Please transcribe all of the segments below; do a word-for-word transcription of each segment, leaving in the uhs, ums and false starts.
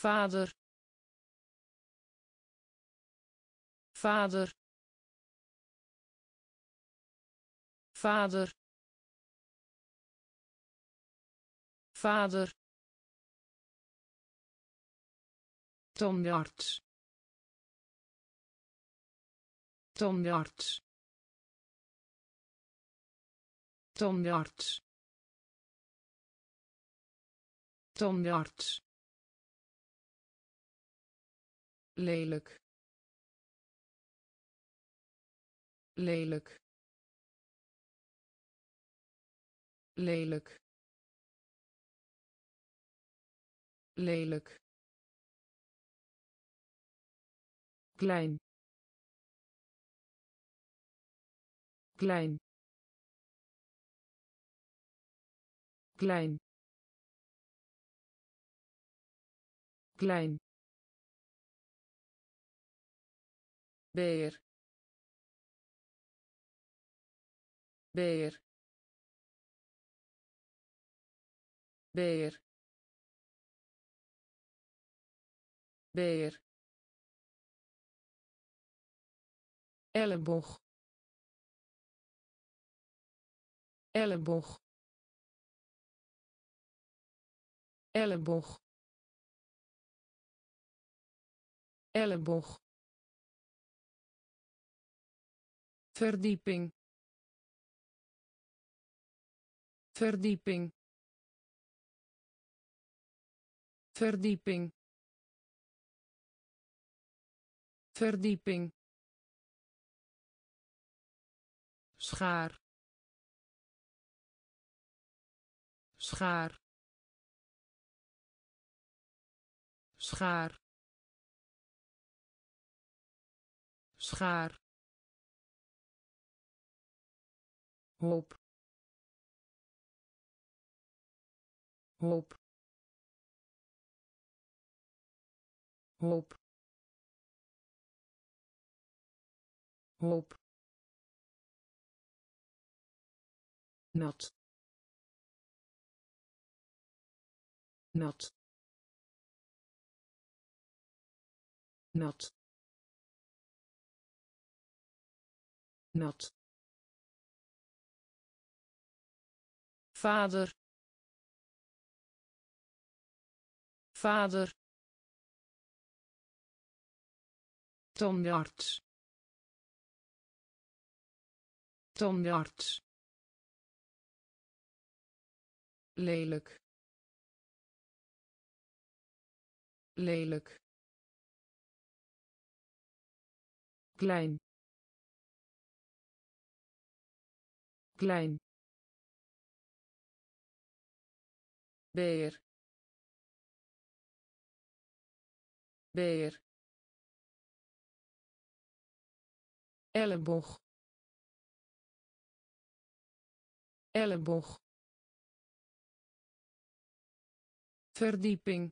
vader vader vader vader tandarts tandarts tandarts tandarts lelijk lelijk lelijk lelijk klein klein klein klein beer beer beer beer elleboog elleboog elleboog elleboog verdieping verdieping verdieping verdieping schaar schaar schaar schaar hoop hoop hoop hoop nat nat nat nat vader vader tandarts tandarts lelijk lelijk klein klein beer beer elleboog elleboog verdieping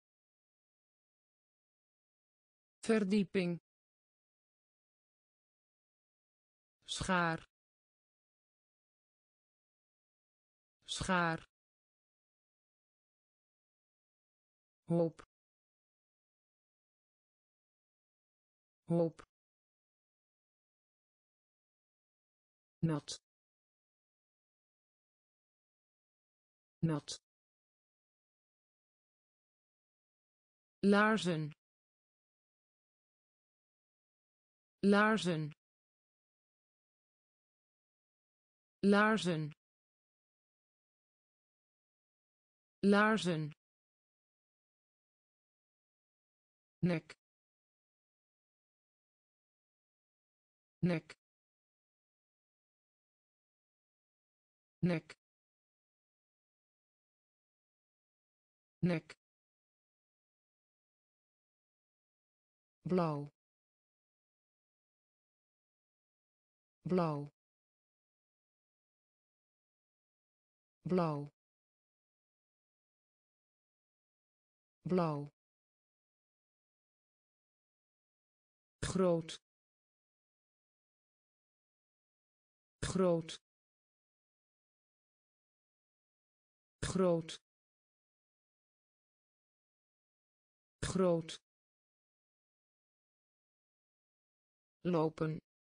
verdieping schaar schaar hoop hoop nat nat laarzen laarzen laarzen laarzen nek nek nek nek blauw blauw blauw blauw groot groot groot groot, lopen,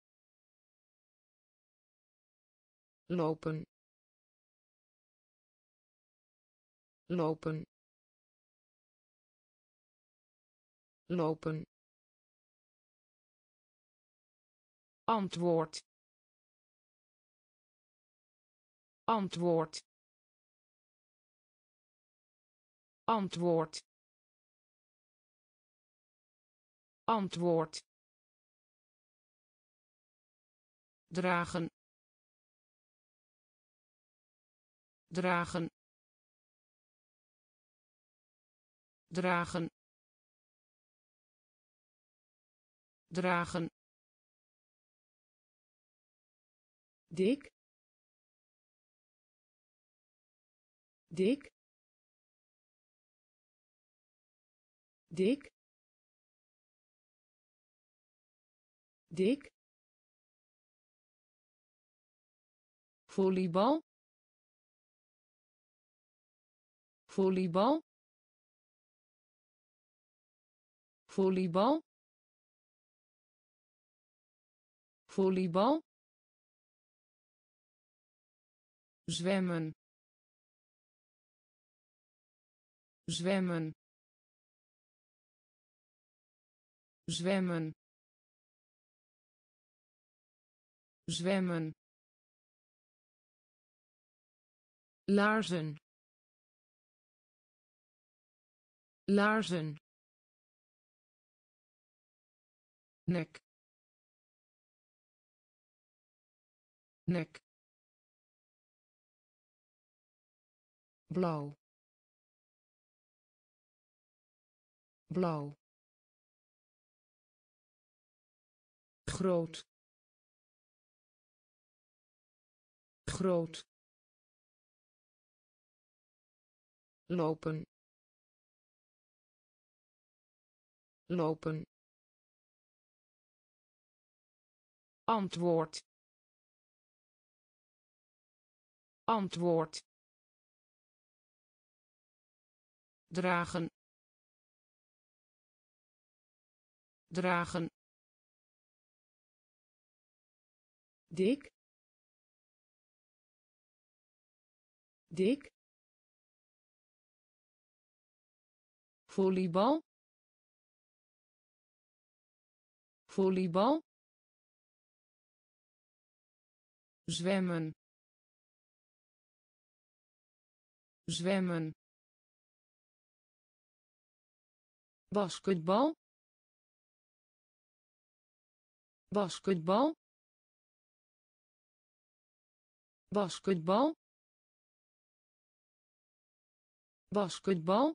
lopen, lopen, lopen, antwoord, antwoord, antwoord, antwoord, dragen, dragen, dragen, dragen, dik, dik, dik, dik, volleybal, volleybal, volleybal, volleybal, zwemmen, zwemmen, zwemmen, zwemmen, laarzen, laarzen, nek, nek, blauw, blauw, groot, groot, lopen, lopen, antwoord, antwoord, dragen, dragen, dik, dik, volleybal, volleybal, zwemmen, zwemmen, basketbal, basketbal, basketbal, basketbal,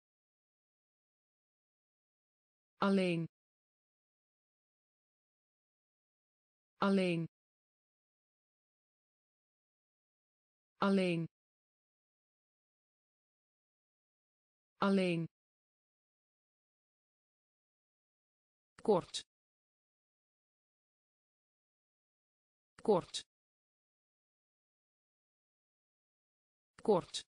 alleen, alleen, alleen, alleen, kort, kort, kort,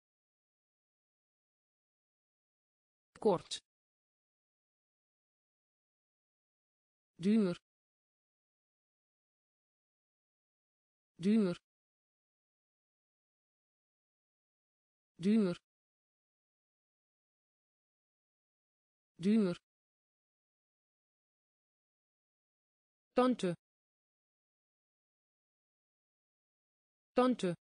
kort, duur, duur, duur, duur, tante, tante,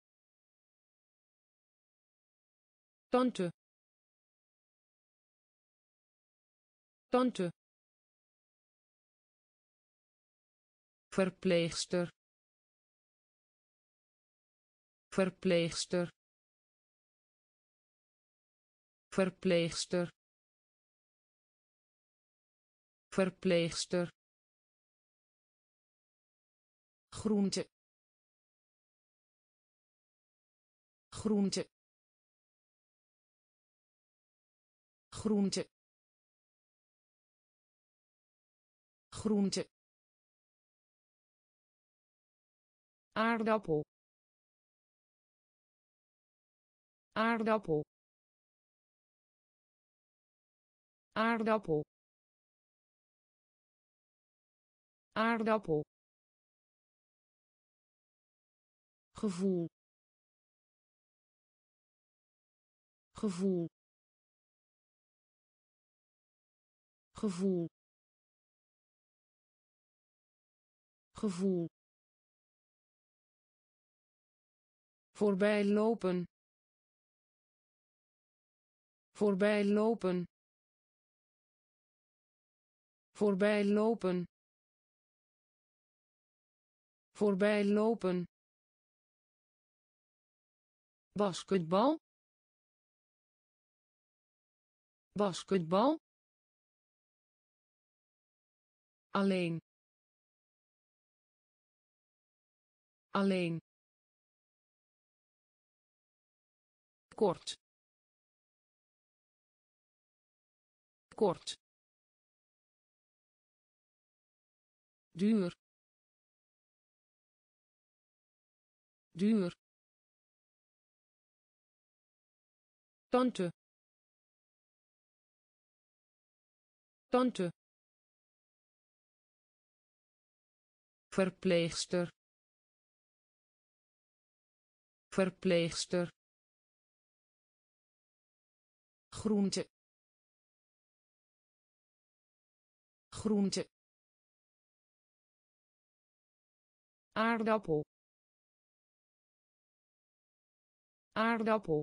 tante, tante, verpleegster, verpleegster, verpleegster, verpleegster, groente, groente, groente, groente, aardappel, aardappel, aardappel aardappel gevoel gevoel gevoel gevoel voorbij lopen voorbij lopen voorbij lopen voorbij lopen basketbal basketbal alleen alleen kort kort duur duur tante tante verpleegster verpleegster groente groente aardappel aardappel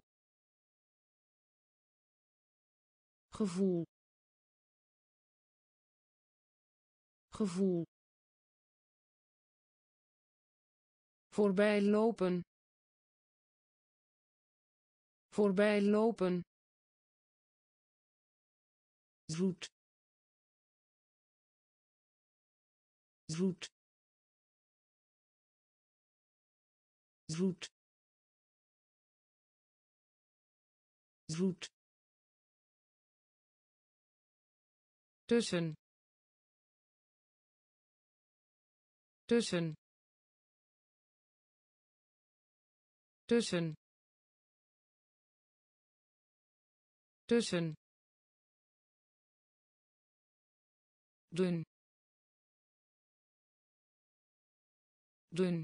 gevoel gevoel voorbij lopen voorbij lopen zoet zoet zoet zoet tussen tussen tussen tussen dun dun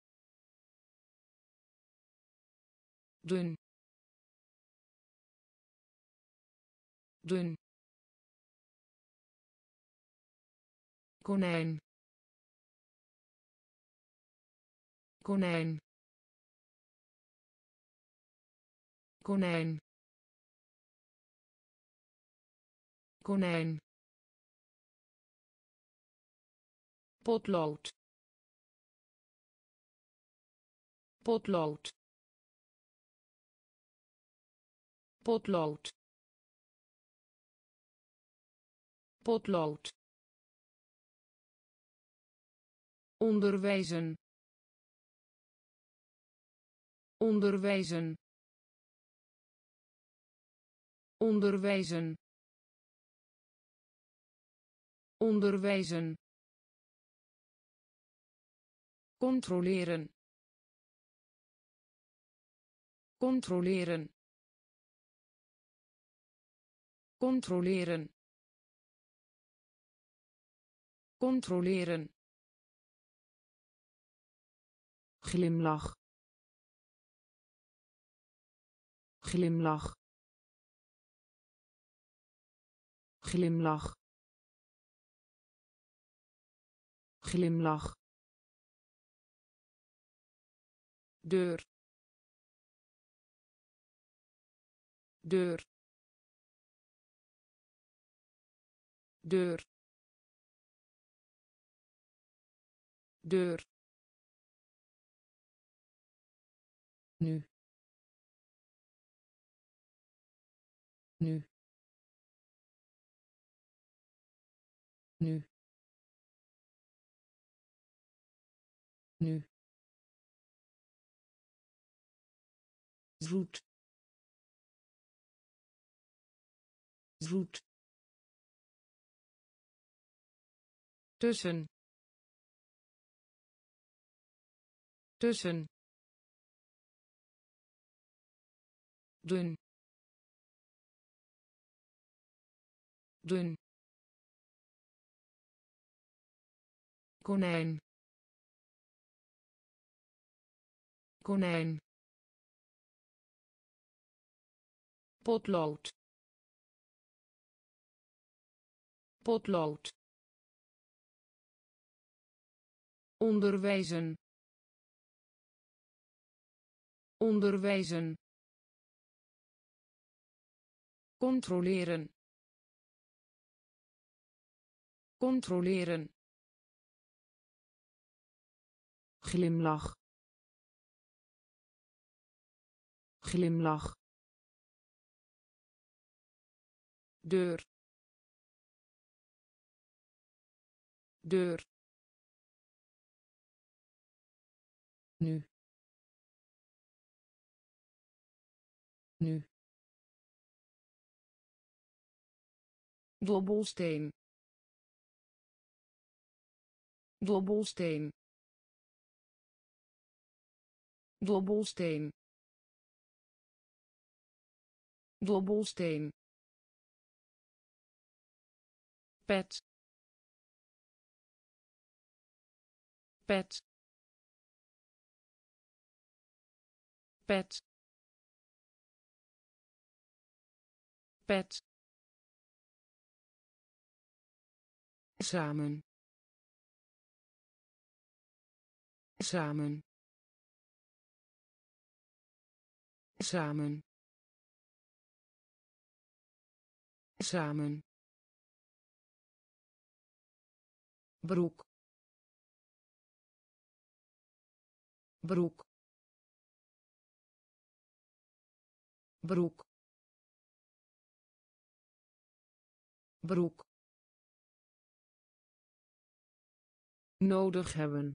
dun dun konijn konijn konijn konijn potlood potlood potlood potlood onderwijzen onderwijzen onderwijzen onderwijzen controleren controleren controleren controleren glimlach glimlach glimlach glimlach deur deur deur deur nu nu nu nu zoet zoet tussen tussen dun dun konijn konijn potlood potlood onderwijzen onderwijzen controleren controleren glimlach glimlach deur deur nu nu dobbelsteen dobbelsteen dobbelsteen dobbelsteen pet pet pet pet samen samen samen samen broek broek broek broek nodig hebben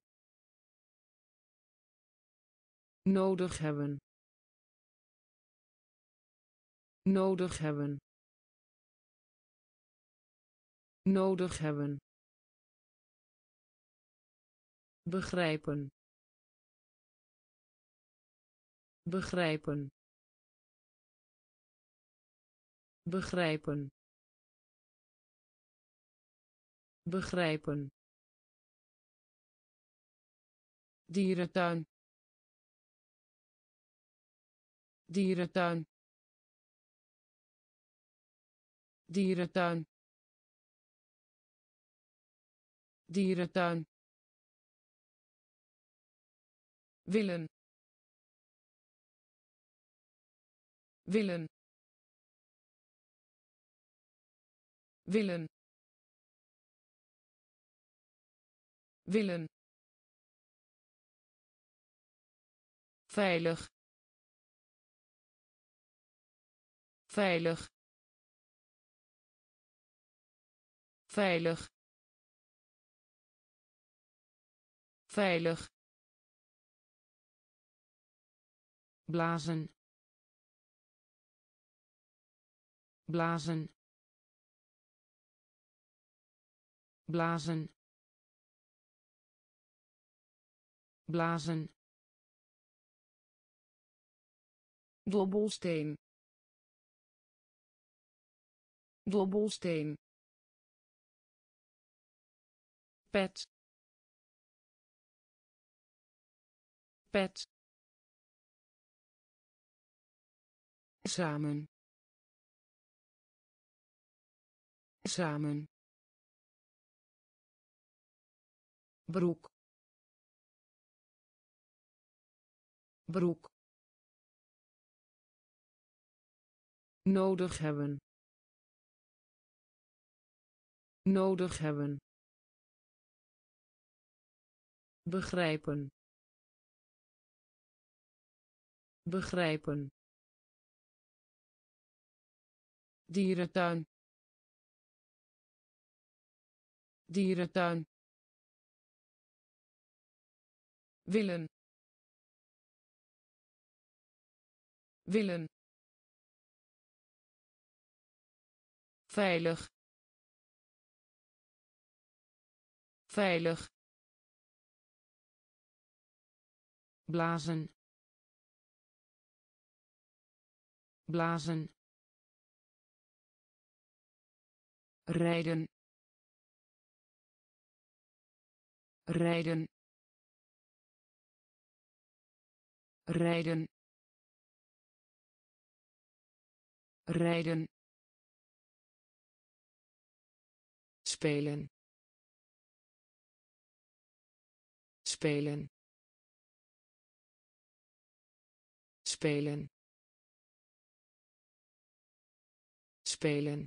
nodig hebben nodig hebben nodig hebben begrijpen begrijpen begrijpen begrijpen dierentuin dierentuin dierentuin dierentuin willen willen willen willen veilig veilig veilig veilig blazen blazen blazen blazen dobbelsteen dobbelsteen pet pet samen samen broek broek nodig hebben nodig hebben begrijpen begrijpen dierentuin dierentuin willen willen veilig veilig blazen blazen rijden rijden rijden rijden spelen spelen spelen spelen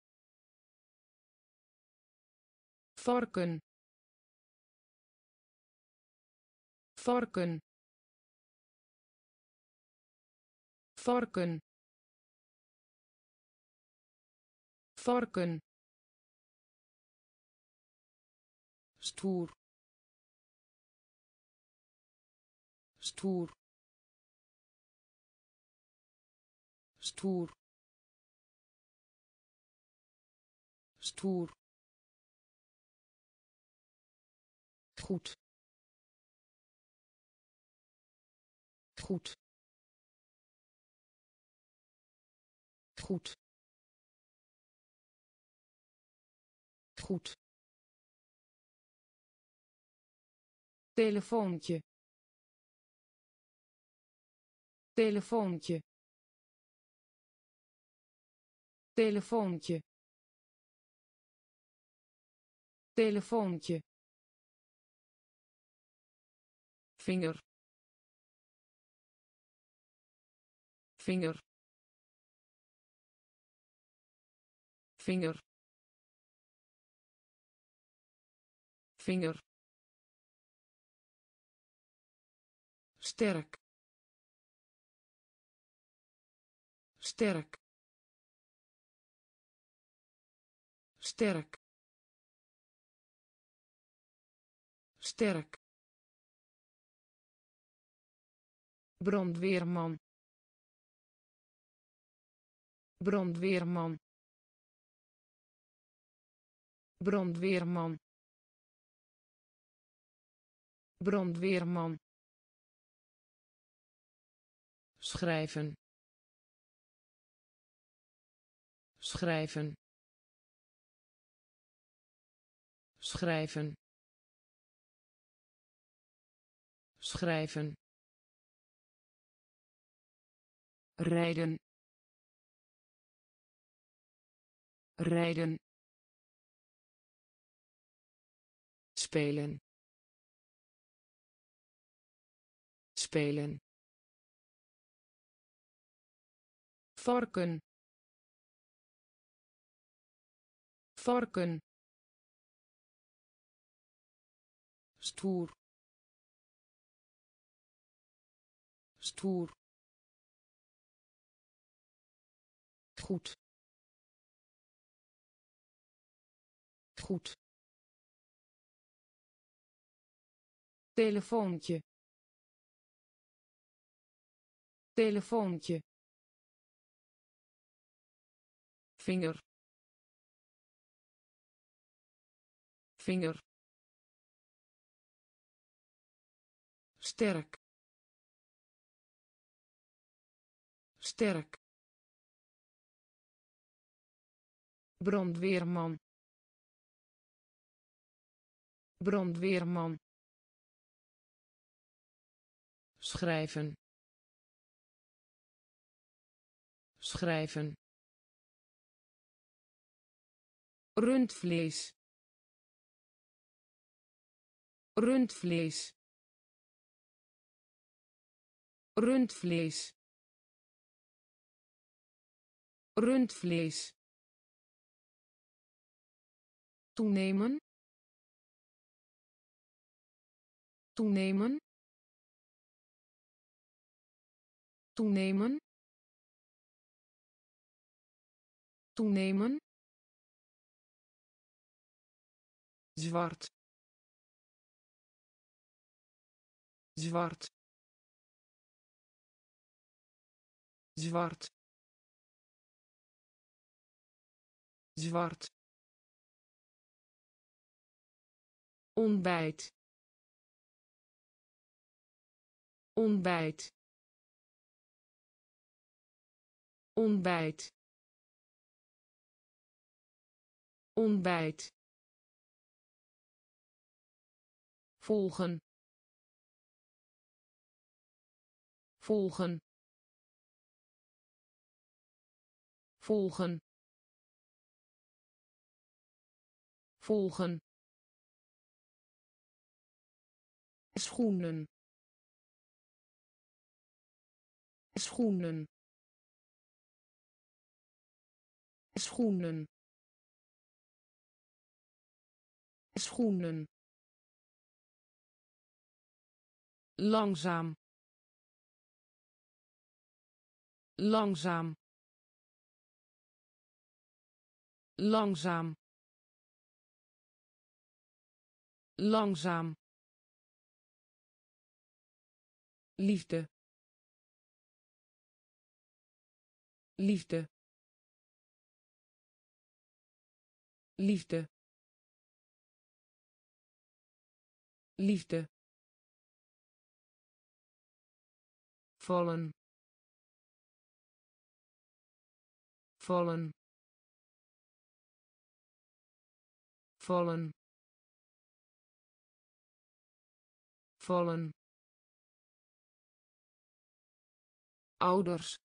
varken varken varken varken stoer stoer stoer stoer goed goed goed goed telefoontje telefoontje telefoontje telefoontje vinger vinger vinger vinger sterk sterk sterk sterk brandweerman brandweerman brandweerman brandweerman schrijven schrijven schrijven schrijven rijden rijden spelen spelen varken varken stoer stoer goed goed telefoontje telefoontje vinger vinger sterk sterk brandweerman brandweerman schrijven schrijven rundvlees rundvlees rundvlees rundvlees toenemen toenemen toenemen toenemen zwart zwart zwart zwart ontbijt ontbijt ontbijt ontbijt volgen volgen volgen volgen schoenen schoenen schoenen schoenen langzaam langzaam langzaam langzaam liefde liefde liefde liefde vallen vallen vallen vallen ouders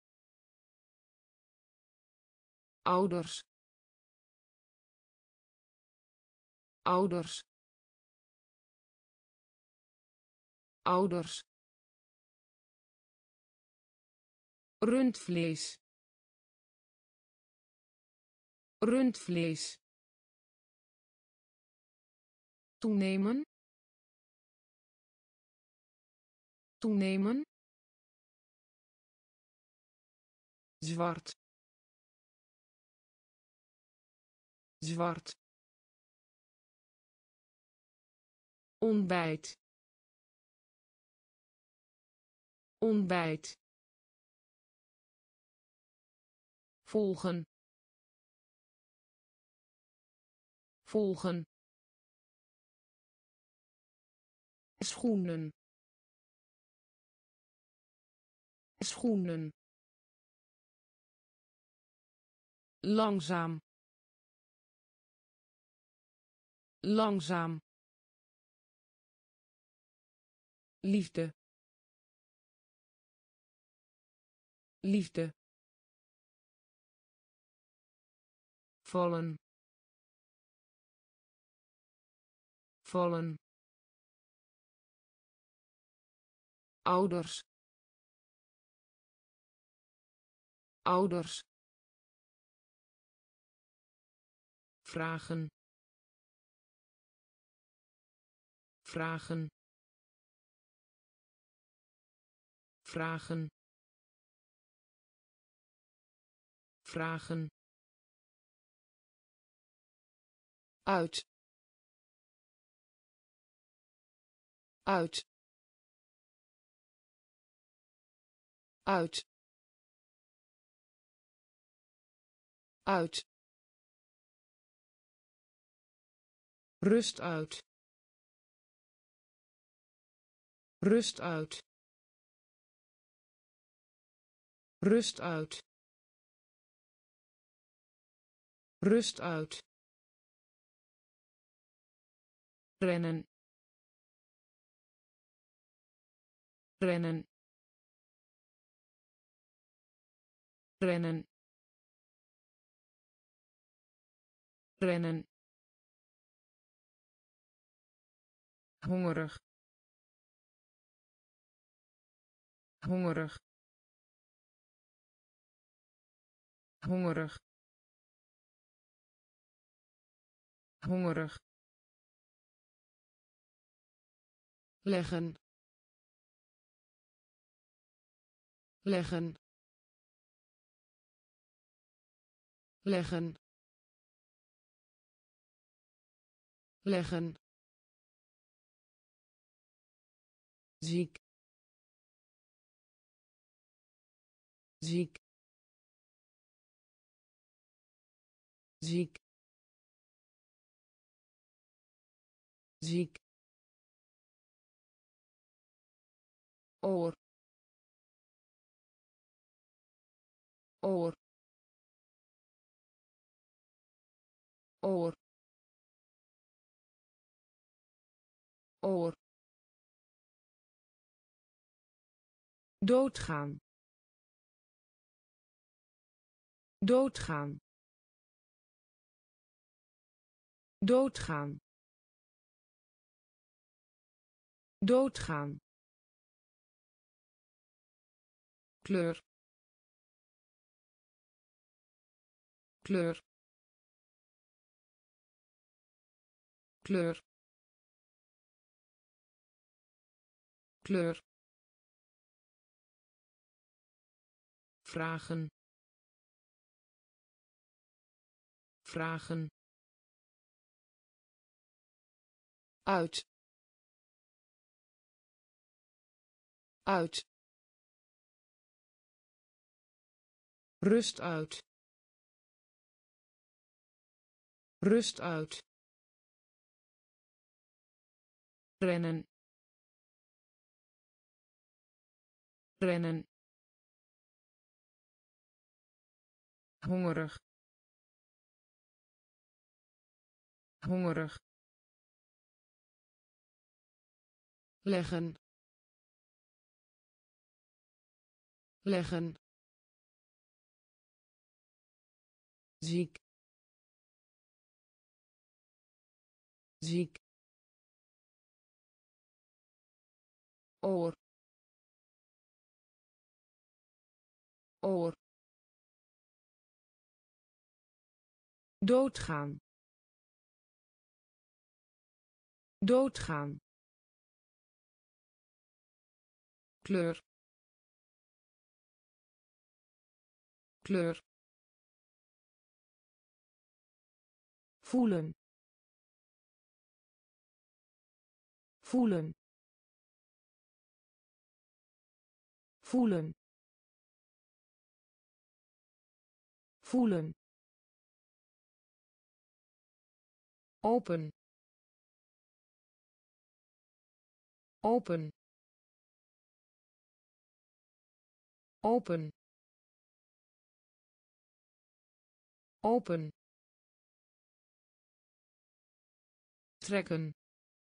ouders ouders ouders rundvlees rundvlees toenemen toenemen zwart zwart ontbijt ontbijt volgen volgen schoenen schoenen langzaam langzaam liefde liefde vallen vallen ouders ouders vragen vragen vragen vragen uit uit uit uit rust uit rust uit rust uit rust uit rennen rennen rennen rennen hongerig hongerig hongerig hongerig leggen leggen leggen leggen ziek ziek ziek ziek oor oor oor, oor, doodgaan, doodgaan, doodgaan, doodgaan, kleur, kleur, kleur, kleur, vragen, vragen, uit, uit, rust uit, rust uit, rennen, rennen, hongerig, hongerig, leggen, leggen, ziek, ziek, oor, oor, doodgaan, doodgaan, kleur, kleur, voelen, voelen, voelen, voelen, open, open, open, open, trekken,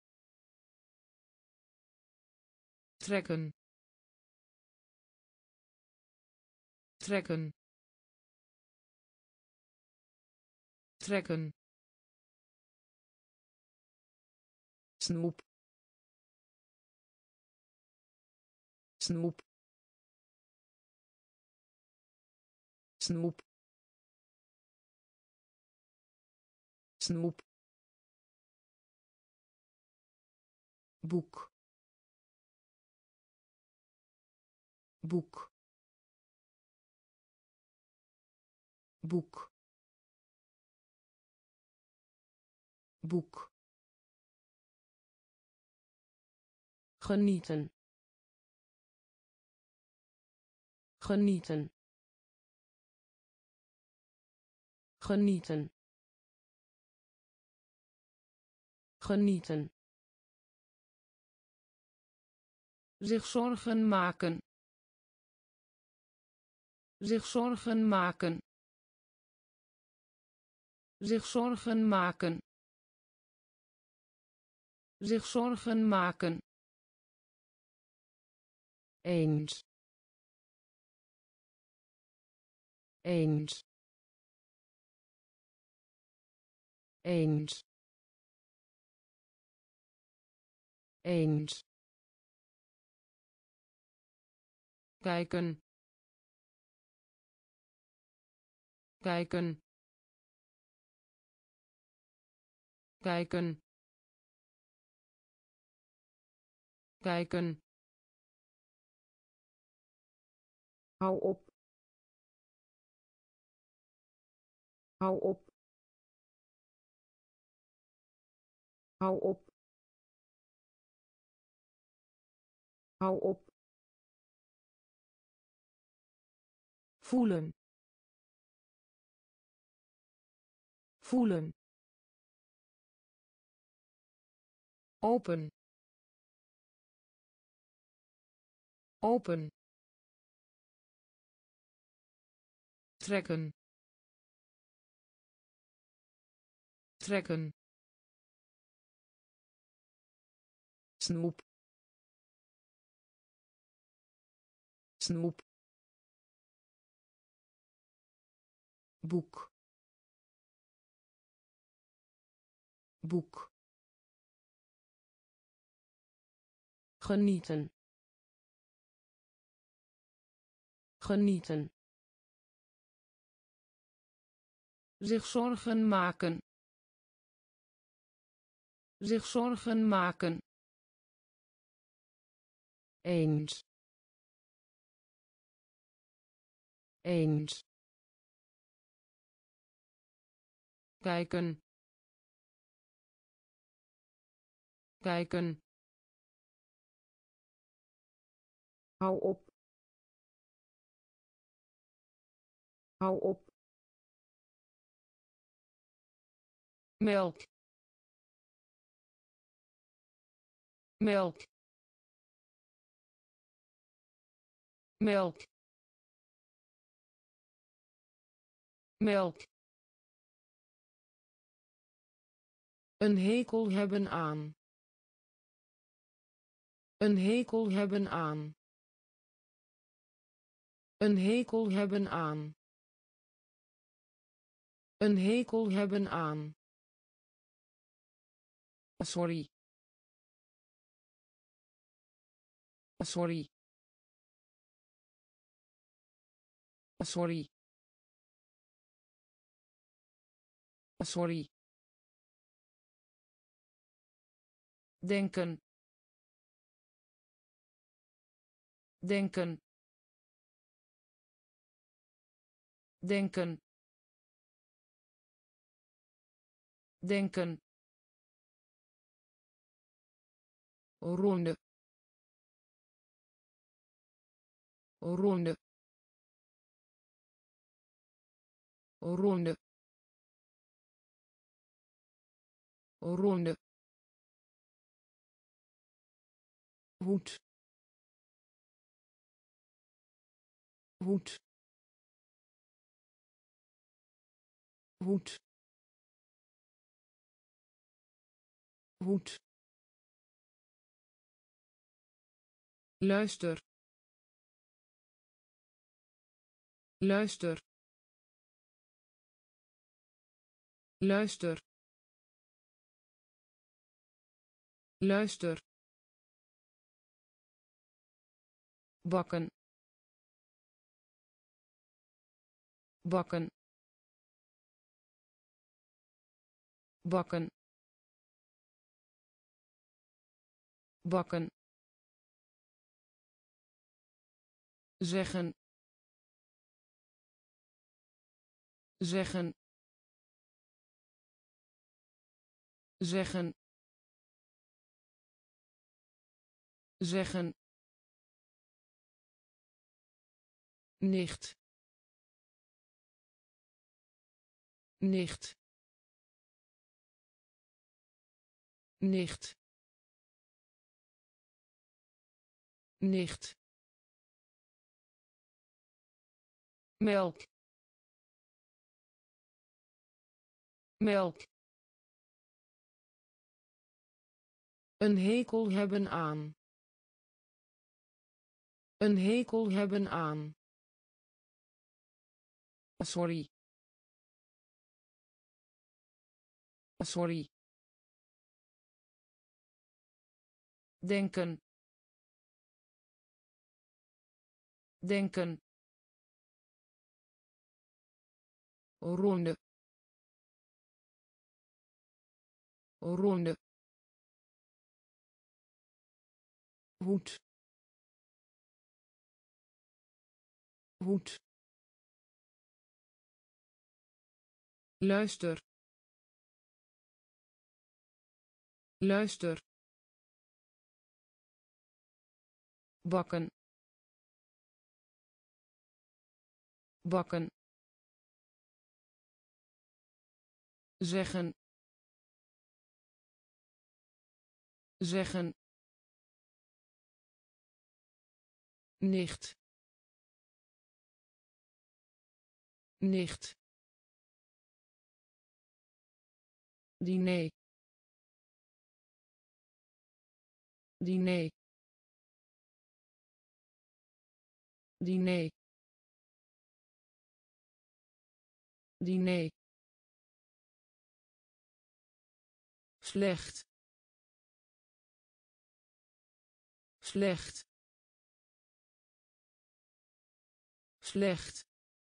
trekken, trekken, trekken, snoep, snoep, snoep, snoep, boek, boek, boek, boek, genieten, genieten, genieten, genieten, zich zorgen maken, zich zorgen maken, zich zorgen maken, zich zorgen maken, eens, eens, eens, eens, kijken, kijken, kijken, kijken, hou op, hou op, hou op, hou op, voelen, voelen, open, open, trekken, trekken snoep snoep boek boek genieten genieten zich zorgen maken zich zorgen maken eens eens kijken kijken hou op hou op melk melk melk melk een hekel hebben aan een hekel hebben aan een hekel hebben aan een hekel hebben aan sorry sorry sorry sorry denken denken denken denken ronde ronde ronde ronde hoed hoed hoed hoed luister luister luister luister bakken bakken bakken bakken zeggen zeggen zeggen zeggen nicht nicht nicht nicht melk melk een hekel hebben aan een hekel hebben aan sorry sorry denken denken ronde ronde hoed hoed luister luister bakken bakken zeggen zeggen nicht nicht diner diner diner diner slecht slecht slecht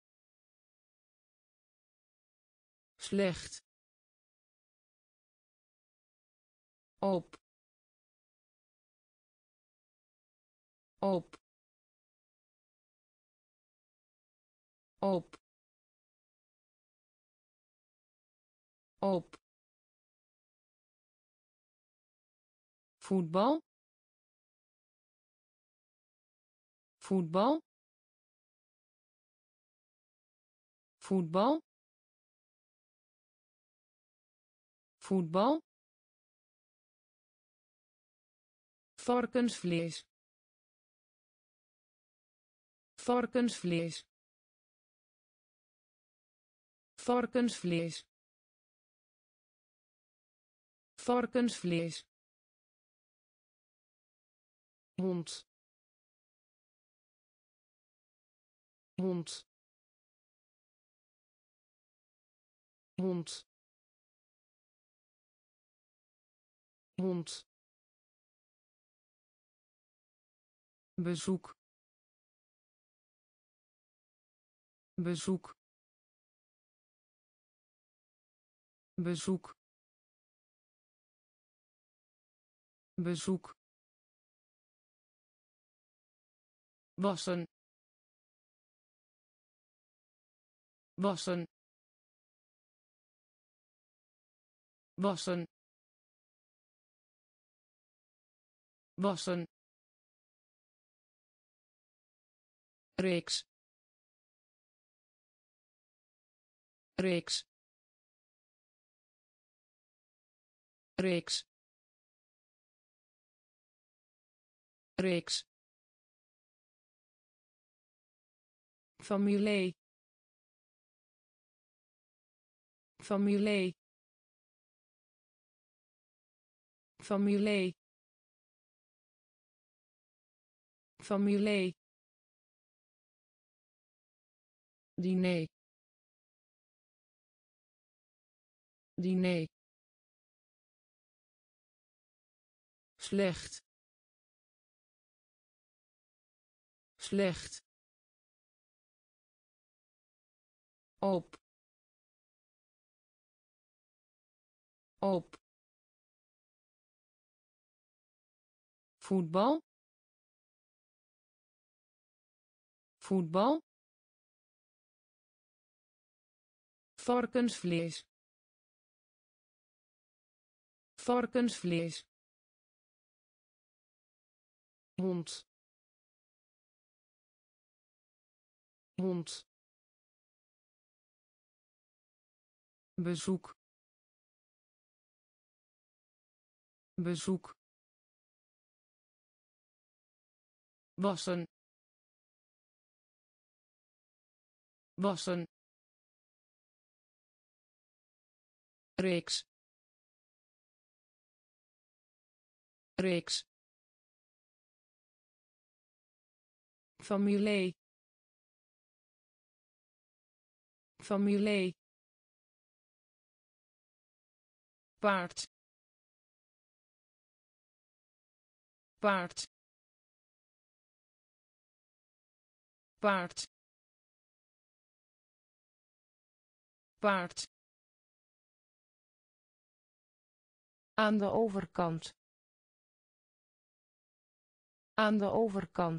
slecht op op op op voetbal voetbal voetbal voetbal varkensvlees varkensvlees varkensvlees varkensvlees hond hond hond hond bezoek bezoek bezoek bezoek wassen wassen wassen wassen reeks reeks reeks reeks familie familie familie familie diner diner slecht slecht op op voetbal voetbal varkensvlees varkensvlees hond hond bezoek bezoek wassen wassen reeks reeks familie familie paard paard paard paard aan de overkant aan de overkant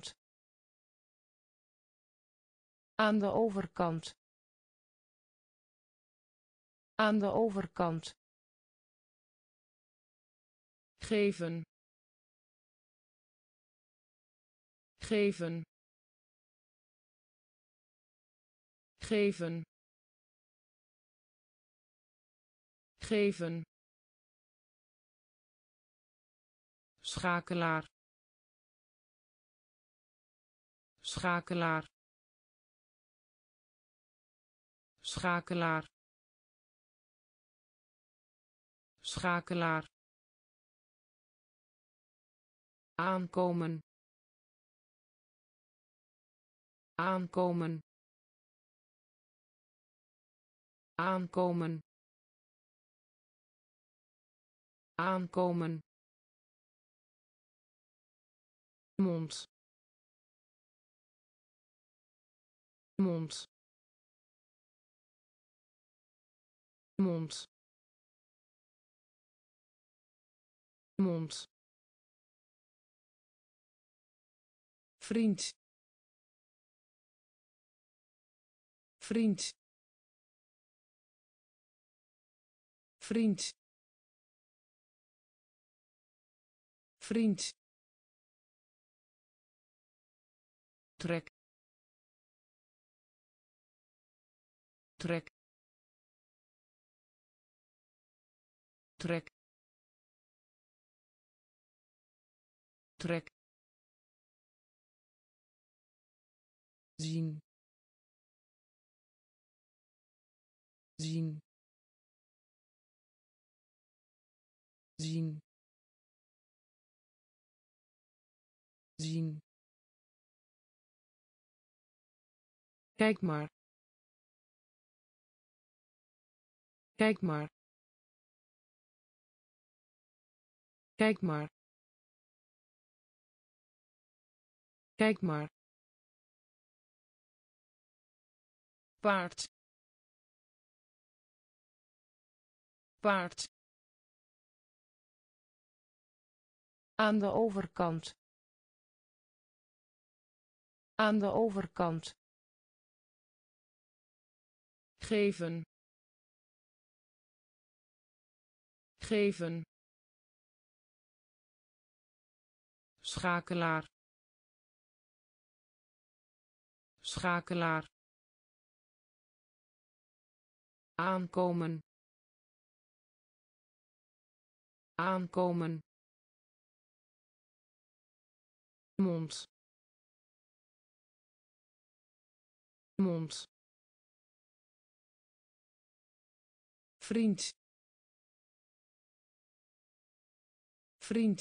aan de overkant aan de overkant geven geven geven geven schakelaar schakelaar schakelaar schakelaar aankomen aankomen aankomen aankomen mond mond mond mond vriend vriend vriend vriend trek trek trek trek zien zien zien zien kijk maar kijk maar kijk maar kijk maar paard paard aan de overkant aan de overkant geven geven schakelaar schakelaar aankomen aankomen mond mond vriend vriend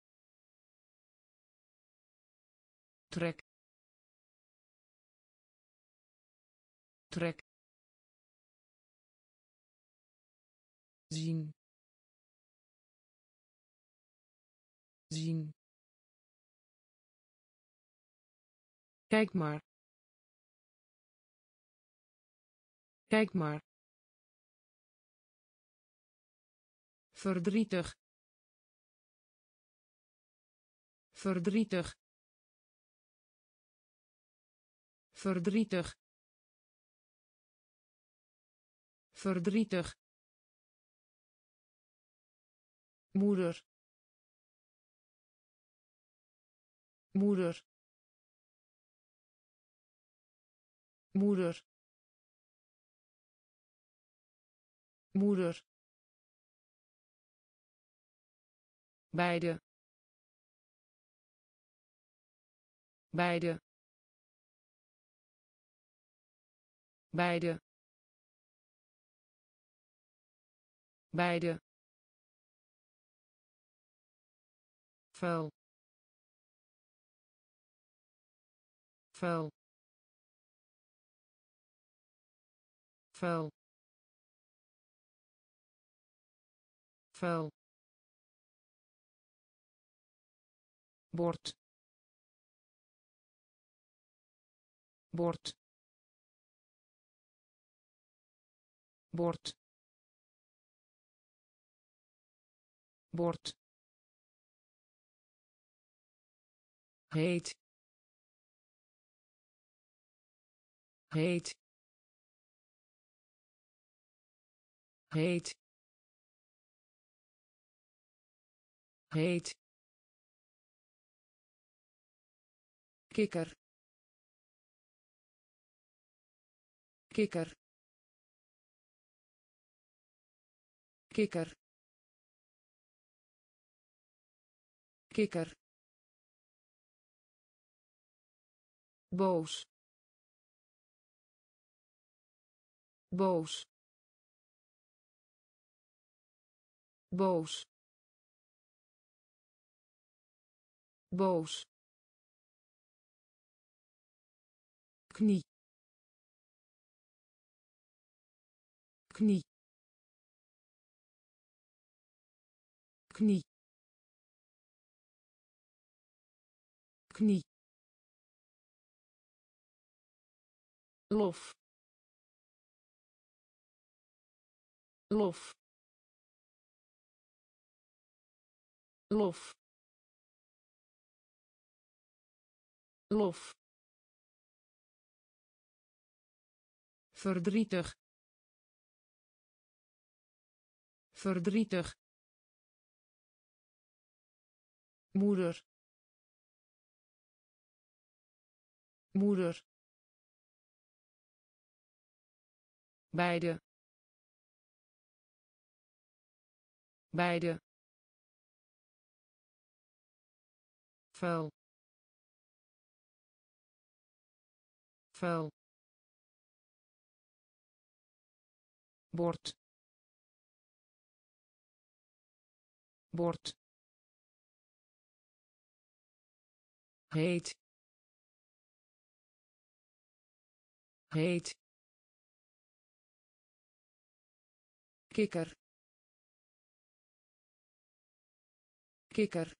trek trek zien zien kijk maar kijk maar verdrietig verdrietig verdrietig verdrietig moeder moeder moeder moeder beide beide beide beide vuil vuil vuil vuil bord bord bord bord heet heet heet heet kikker kikker kikker kikker boos boos boos, boos, knie, knie, knie, knie, lof, lof, lof, lof, verdrietig, verdrietig, moeder, moeder, beide, beide, vuil, vuil, bord, bord, heet, heet, kikker, kikker,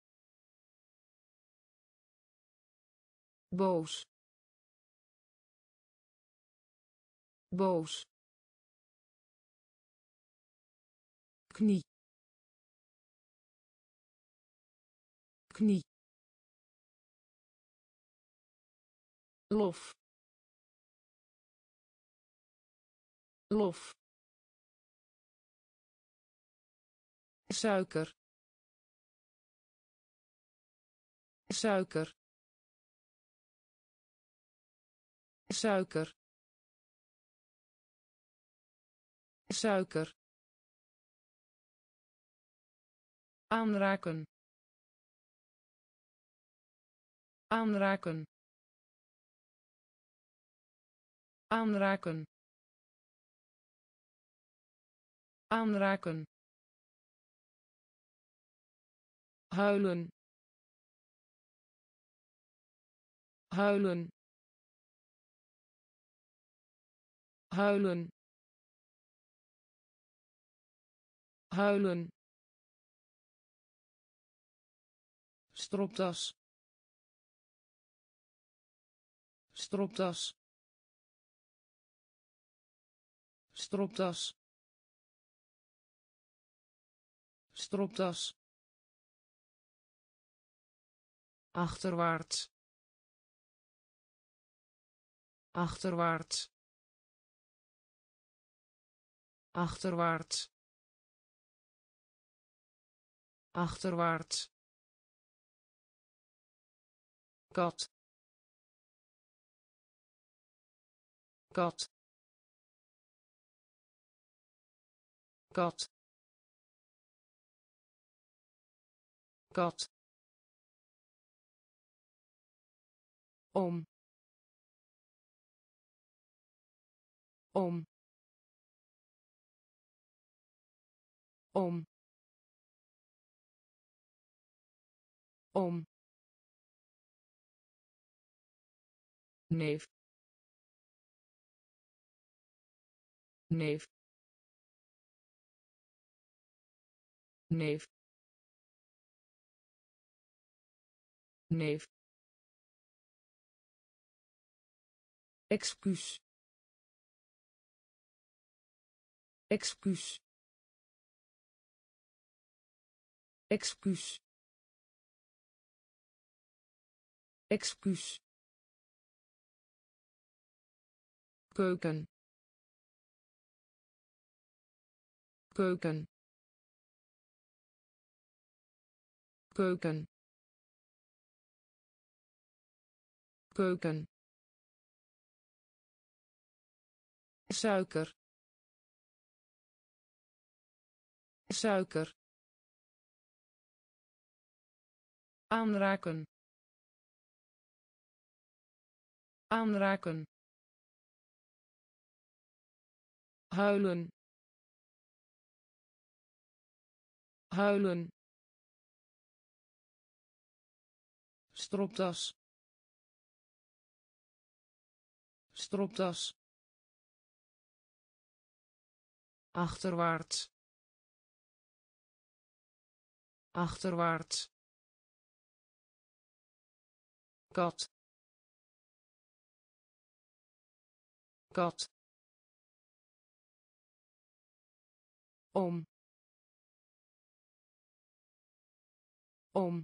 boos, boos, knie, knie, lof, lof, suiker, suiker, suiker, suiker, aanraken, aanraken, aanraken, aanraken, huilen, huilen, huilen, huilen, stropdas, stropdas, stropdas, stropdas, achterwaarts, achterwaarts, achterwaarts, achterwaarts, kat, kat, kat, kat, om, om, om, om, neef, neef, neef, neef, excuus, excuus, excuus, excuus, keuken, keuken, keuken, keuken, suiker, suiker, aanraken, aanraken, huilen, huilen, stropdas, stropdas, achterwaarts, achterwaarts, kat, kat, om, om,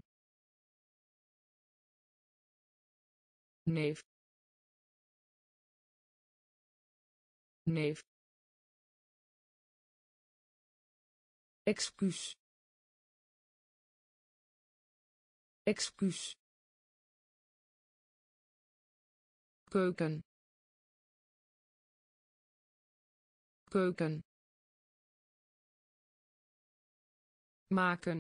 neef, neef, excuus, excuus, keuken, keuken, maken,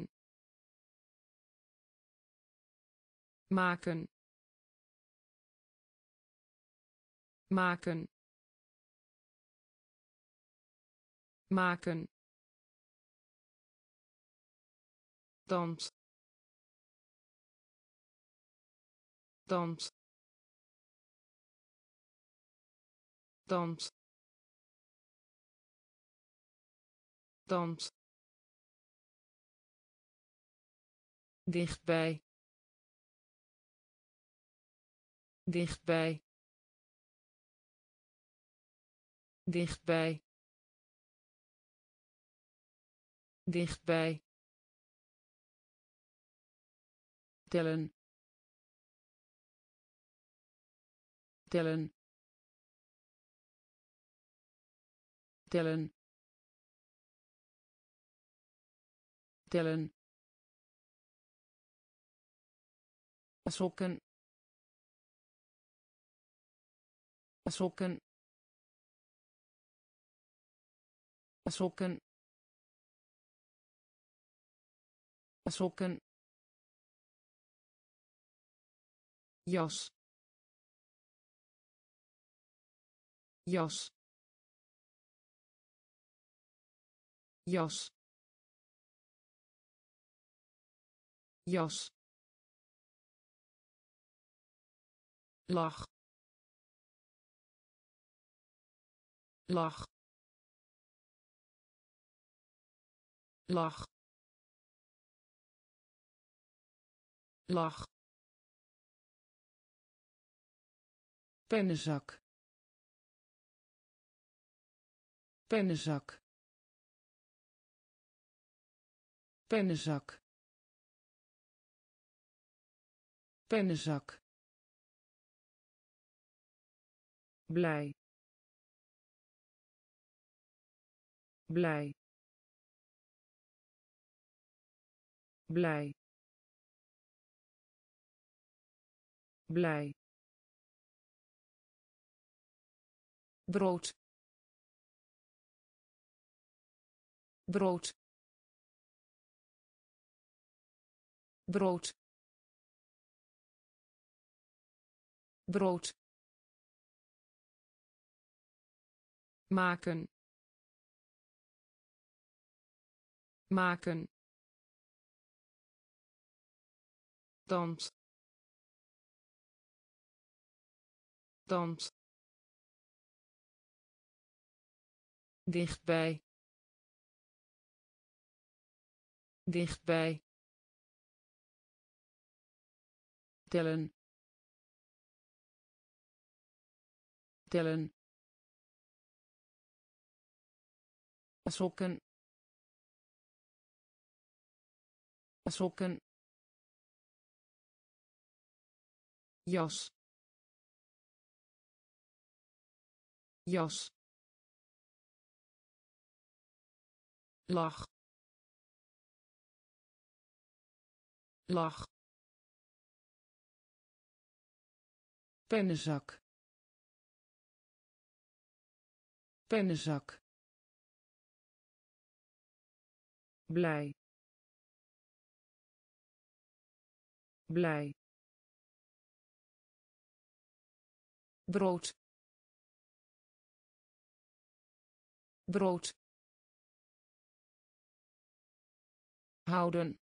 maken, maken, maken, tand, tand, tand, tand, dichtbij, dichtbij, dichtbij, dichtbij, tellen, tellen, tellen, tellen, sokken, sokken, sokken, sokken, jas, jas, jas, jas, lach, lach, lach, lach, pennenzak, pennenzak, pennenzak, pennenzak, blij, blij, blij, blij, brood, brood, brood, brood, maken, maken, tand, tand, dichtbij, dichtbij, tellen, tellen, sokken, sokken, jas, jas, lach, lach, pennenzak, pennenzak, blij, blij, brood, brood, houden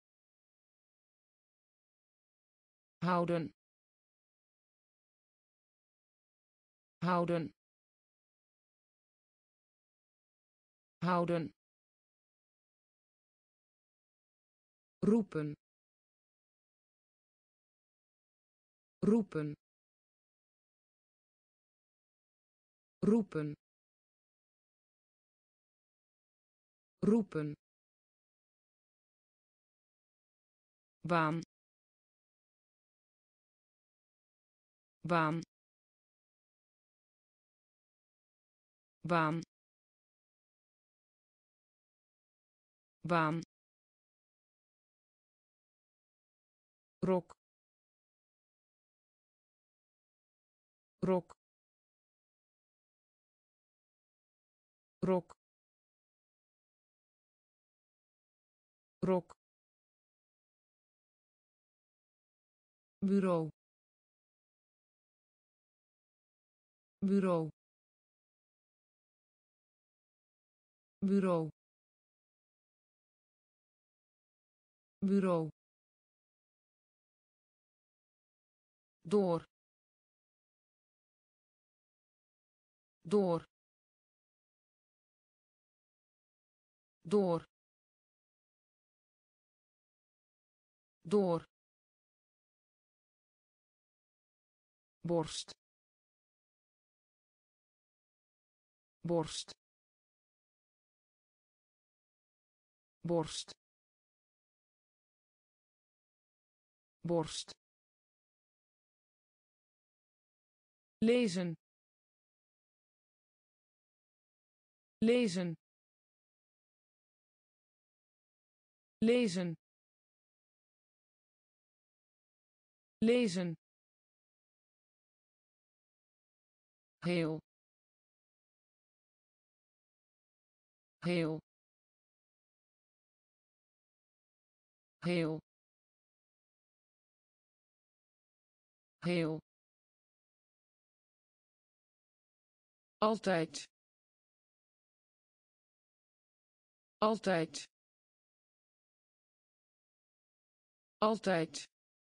houden houden houden roepen roepen roepen roepen baan baan baan baan rok rok rok rok bureau bureau bureau bureau door door door door borst borst borst borst lezen lezen lezen lezen heel heel heel heel altijd altijd altijd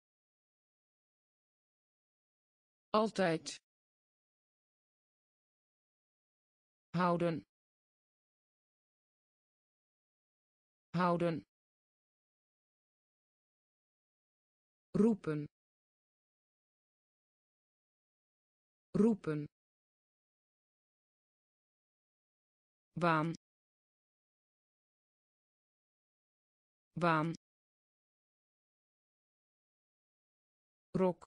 altijd houden houden roepen roepen baan baan rok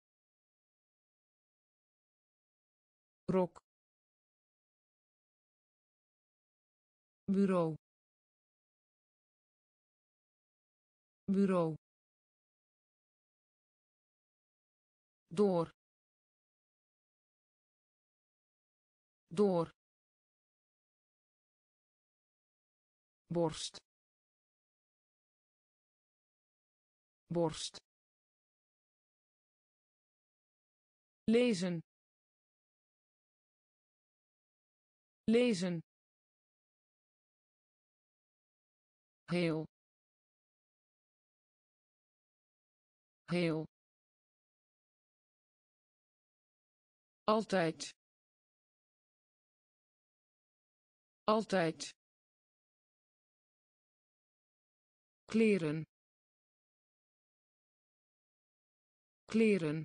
rok bureau bureau door door borst borst lezen lezen heel heel altijd altijd kleren kleren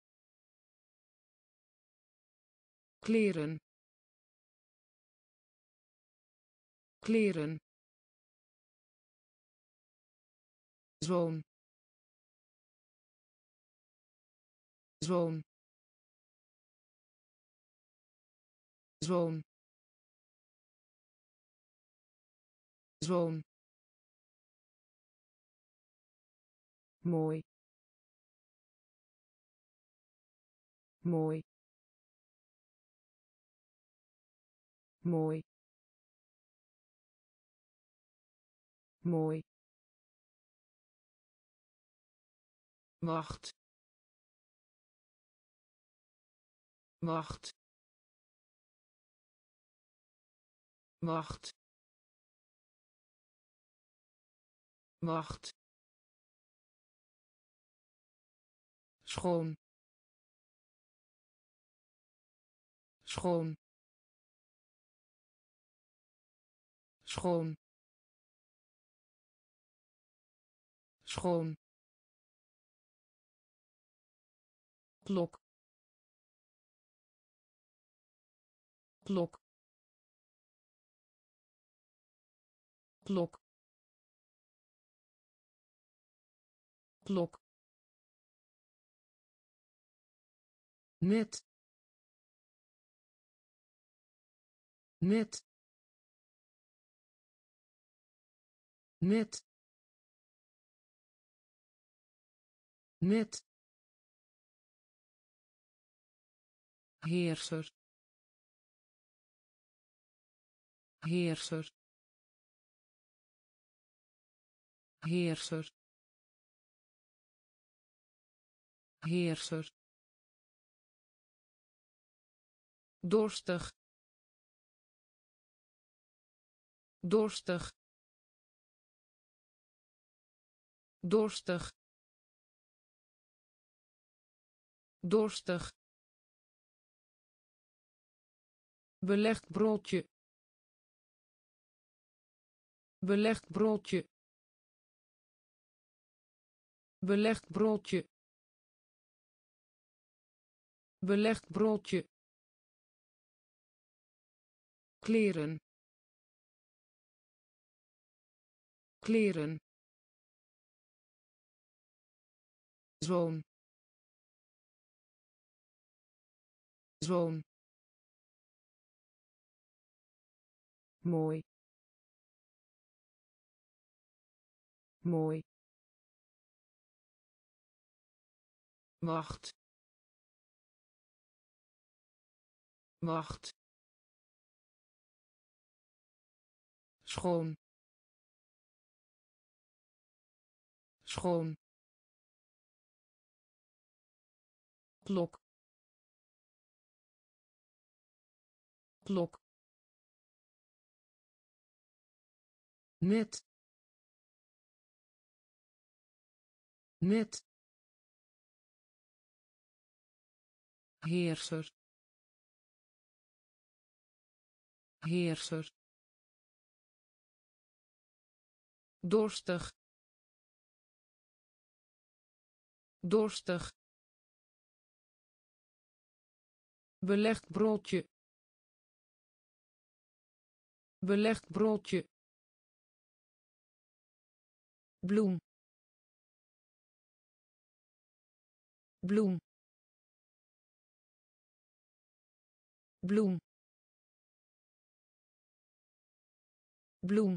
kleren kleren zoon zoon zoon zoon mooi mooi mooi mooi wacht wacht wacht wacht, schoon, schoon, schoon, schoon, klok, klok, klok, klok, net, net, net, net, heerser, heerser, heerser, heerser, dorstig, dorstig, dorstig, dorstig, belegd broodje, belegd broodje, belegd broodje, belegd broodje, kleren, kleren, zoon, zoon, mooi, mooi, wacht, wacht, schoon, schoon, klok, klok, net, net, heerser, heerser, dorstig, dorstig, belegd broodje, belegd broodje, bloem, bloem, bloem, bloem,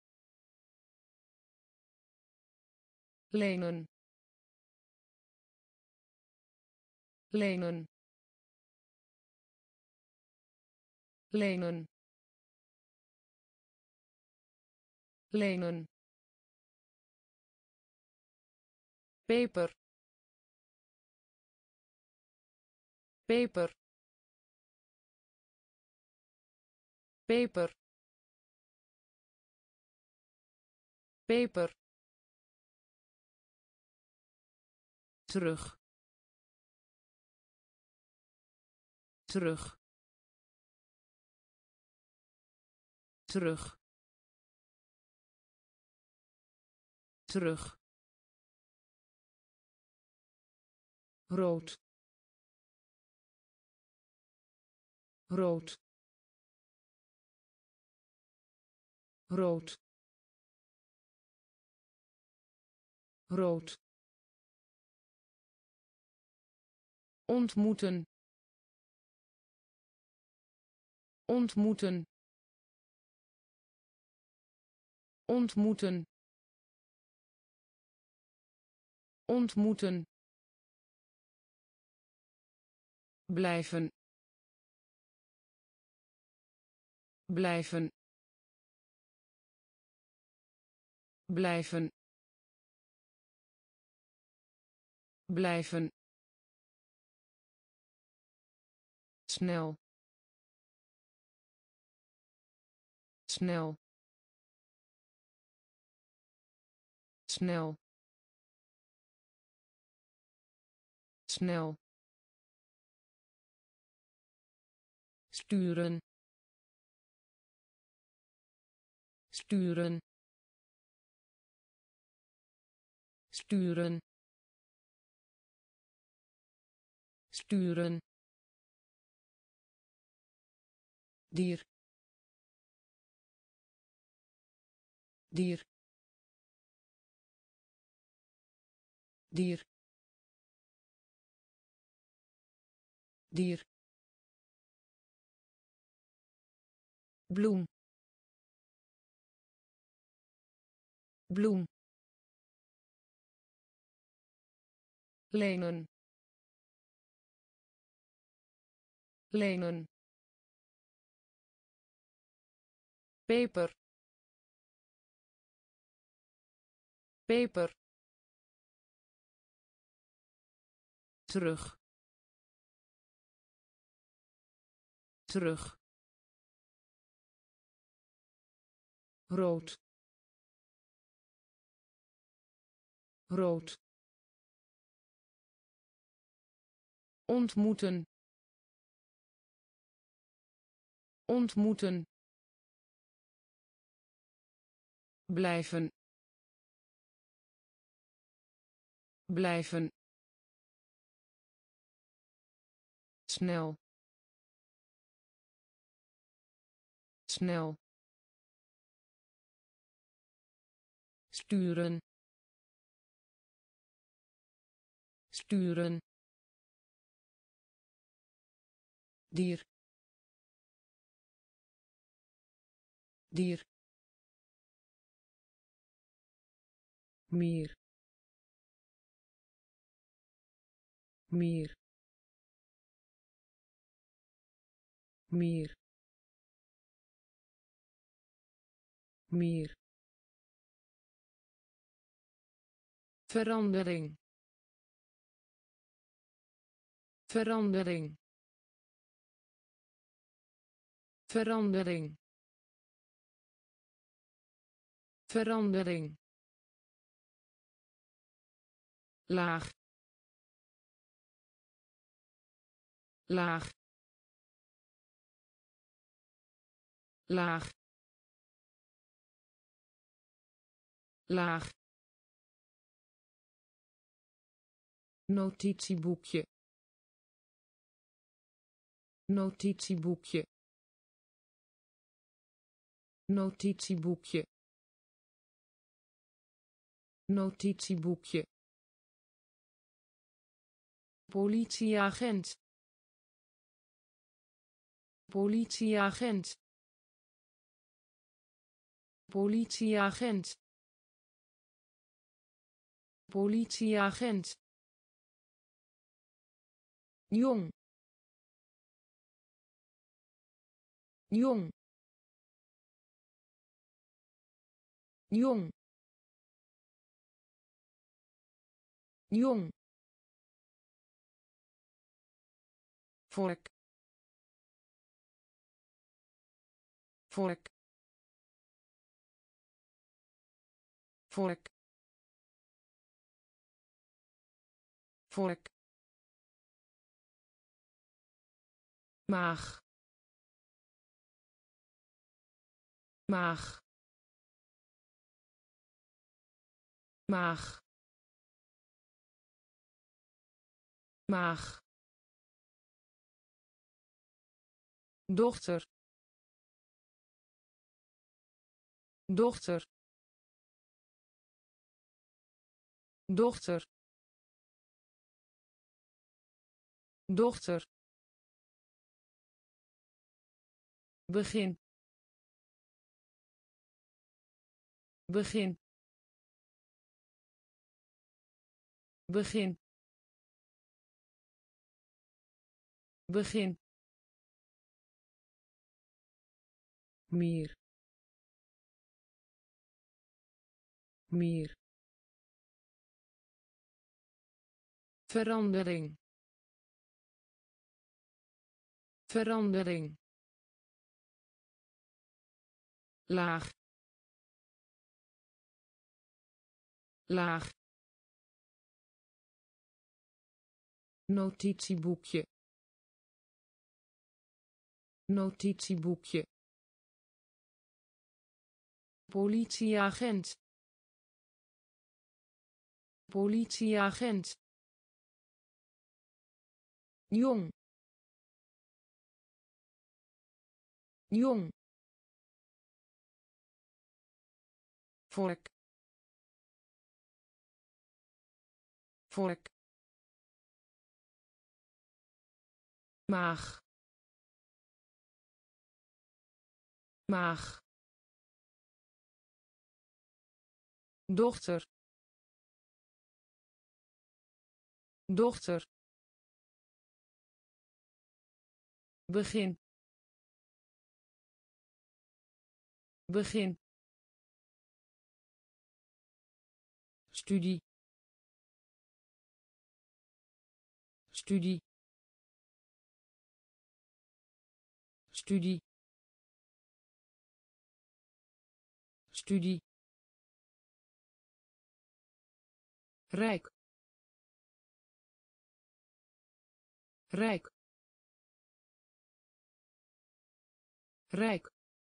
lenen, lenen, lenen, lenen, peper, peper, peper, peper, terug, terug, terug, terug, rood, rood, rood, rood, ontmoeten, ontmoeten, ontmoeten, ontmoeten, blijven, blijven, blijven, blijven, snel, snel, snel snel sturen sturen sturen sturen dier dier dier dier bloem bloem lenen lenen peper peper terug terug rood rood ontmoeten ontmoeten blijven blijven snel snel sturen sturen dier dier meer meer meer meer verandering verandering verandering verandering laag laag laag laag notitieboekje notitieboekje notitieboekje notitieboekje politieagent politieagent politieagent politieagent jong jong jong jong vork vork vork vork maag maag maag maag dochter dochter dochter dochter begin begin begin begin meer meer verandering verandering laag laag, notitieboekje, notitieboekje, politieagent, politieagent, jong, jong, vork, vork, maag, maag, dochter, dochter, begin, begin, studie, studie, studie, studie, rijk, rijk, rijk,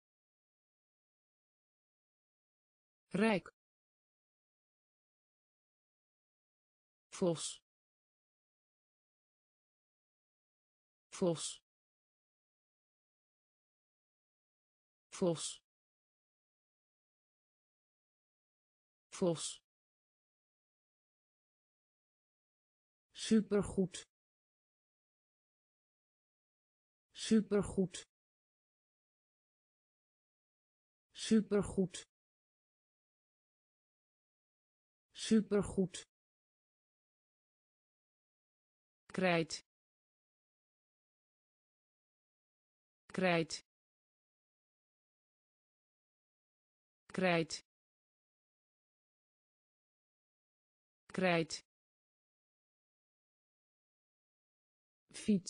rijk, vos, vos, vos, vos, supergoed, supergoed, supergoed, supergoed, krijt, krijt, krijt, krijt, fiets,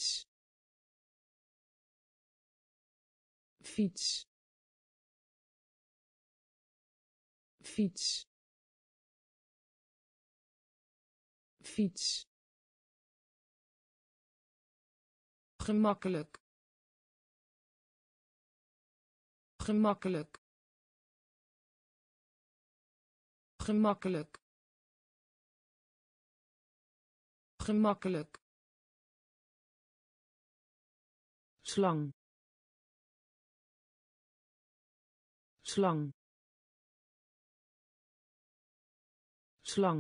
fiets, fiets, fiets, gemakkelijk, gemakkelijk, gemakkelijk, gemakkelijk, slang, slang, slang,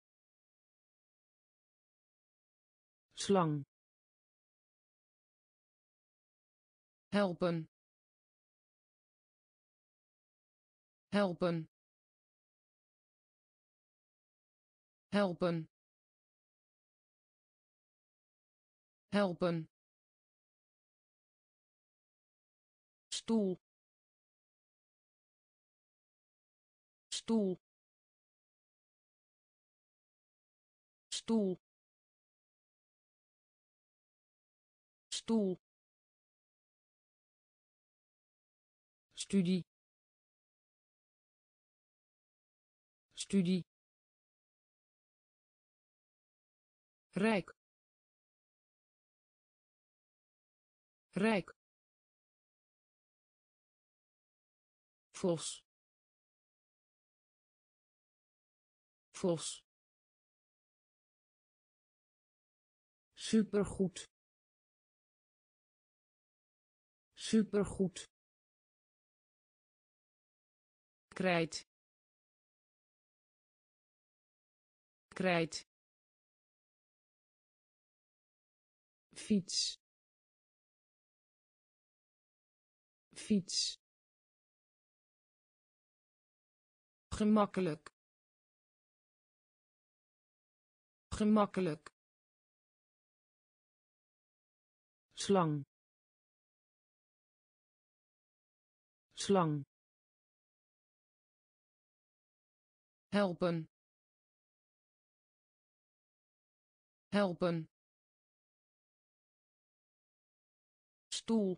slang, helpen, helpen, helpen, helpen, stoel, stoel, stoel, stoel, studie, studie, rijk, rijk, vos, vos, supergoed, supergoed, krijt, krijt, fiets, fiets, gemakkelijk, gemakkelijk, slang, slang, helpen, helpen, stoel,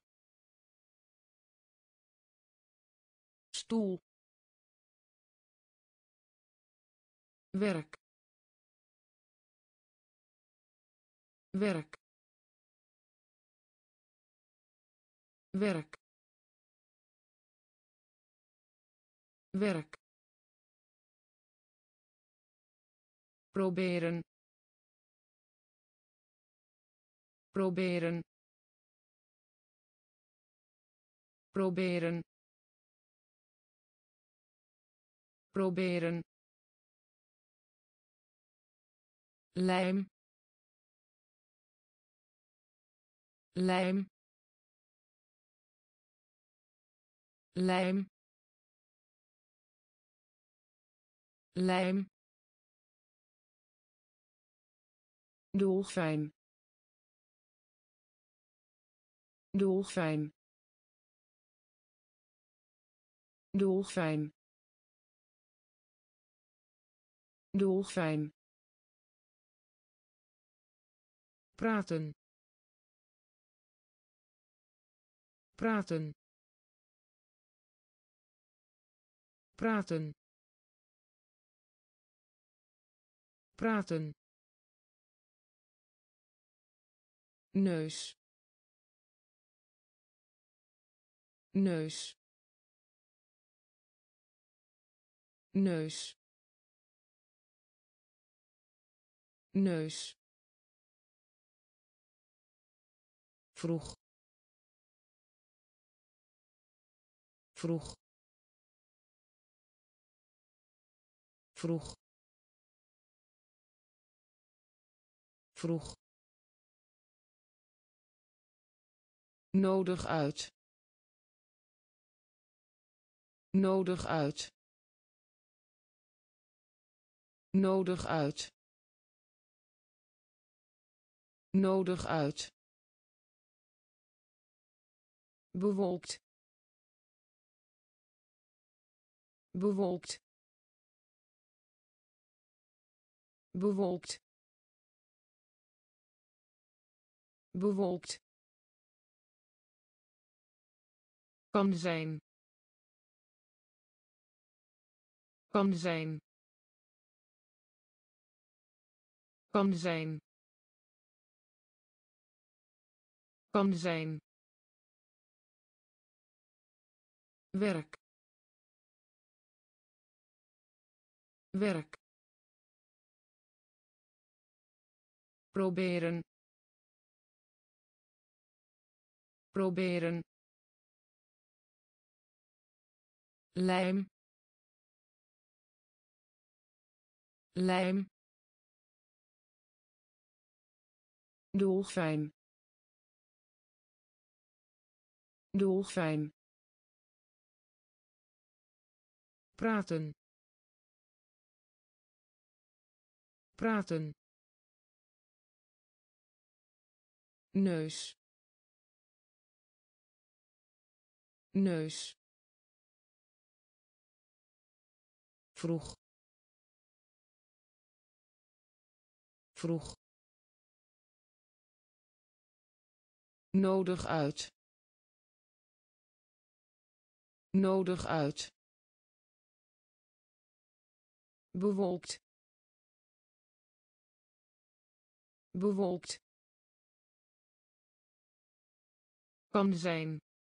stoel, werk werk werk werk proberen proberen proberen proberen lijm lijm lijm lijm dolfijn dolfijn dolfijn dolfijn praten praten praten praten neus neus neus neus vroeg vroeg vroeg vroeg nodig uit nodig uit nodig uit nodig uit bewolkt bewolkt bewolkt bewolkt kan zijn kan zijn kan zijn kan zijn werk werk proberen proberen lijm lijm dolfijn dolfijn praten praten neus neus vroeg vroeg nodig uit nodig uit bewolkt bewolkt kan zijn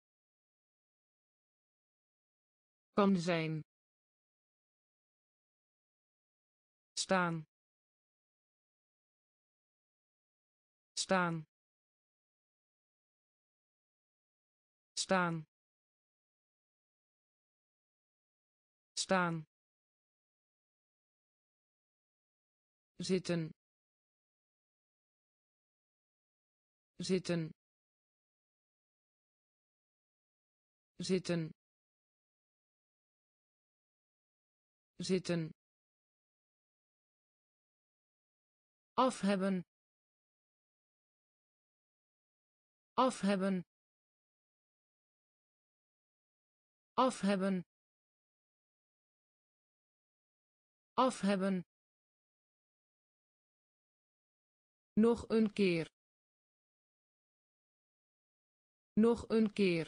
kan zijn staan staan staan staan zitten zitten zitten zitten af hebben af hebben af hebben af hebben nog een keer nog een keer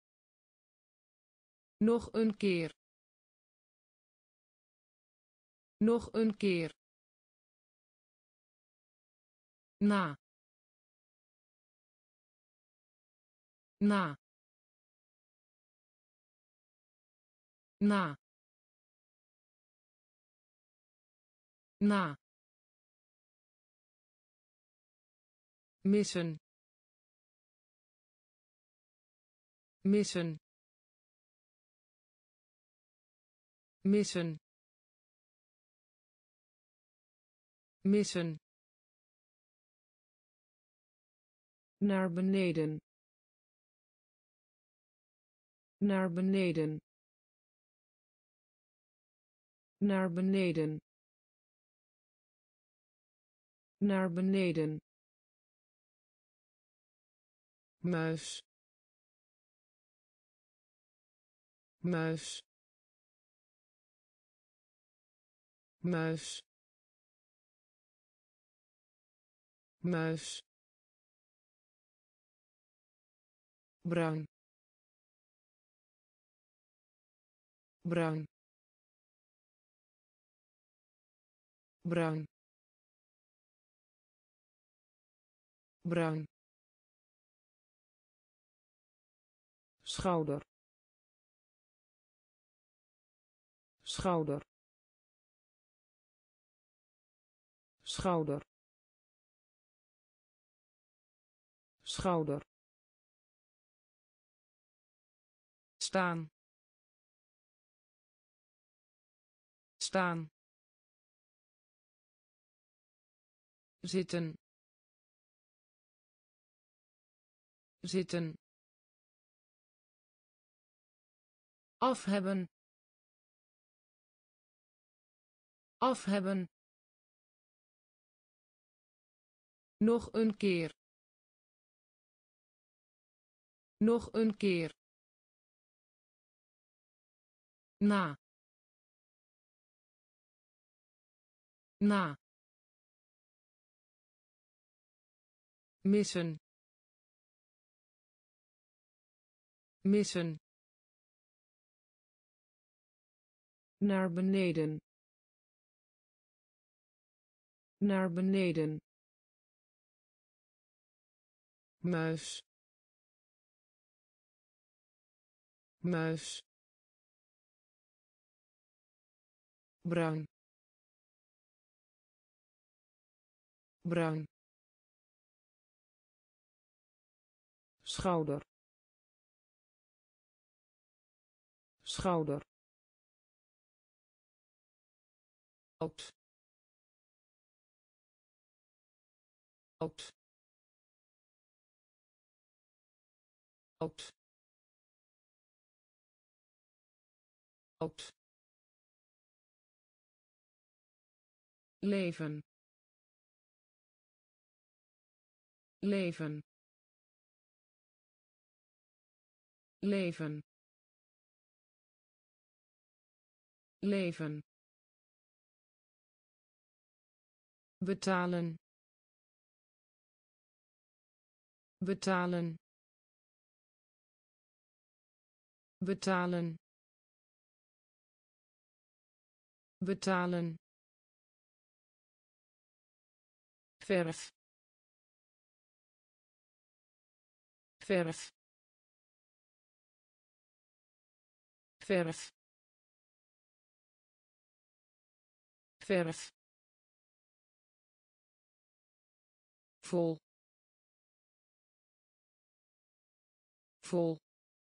nog een keer Nog een keer. Na. Na. Na. Na. Missen. Missen. Missen. Missen. Naar beneden. Naar beneden. Naar beneden. Naar beneden. Muis. Muis. Muis. Muis. Bruin. Bruin. Bruin. Bruin. Schouder. Schouder. Schouder. Schouder. Staan. Staan. Zitten. Zitten. Af hebben. Af hebben. Nog een keer. Nog een keer. Na. Na. Missen. Missen. Naar beneden. Naar beneden. Muis. Muis. Bruin. Bruin. Schouder. Schouder. Oud. Oud. Oud. Oud. Leven. Leven. Leven. Leven. Betalen. Betalen. Betalen. Betalen. Verf. Verf. Verf. Verf. Vol. Vol.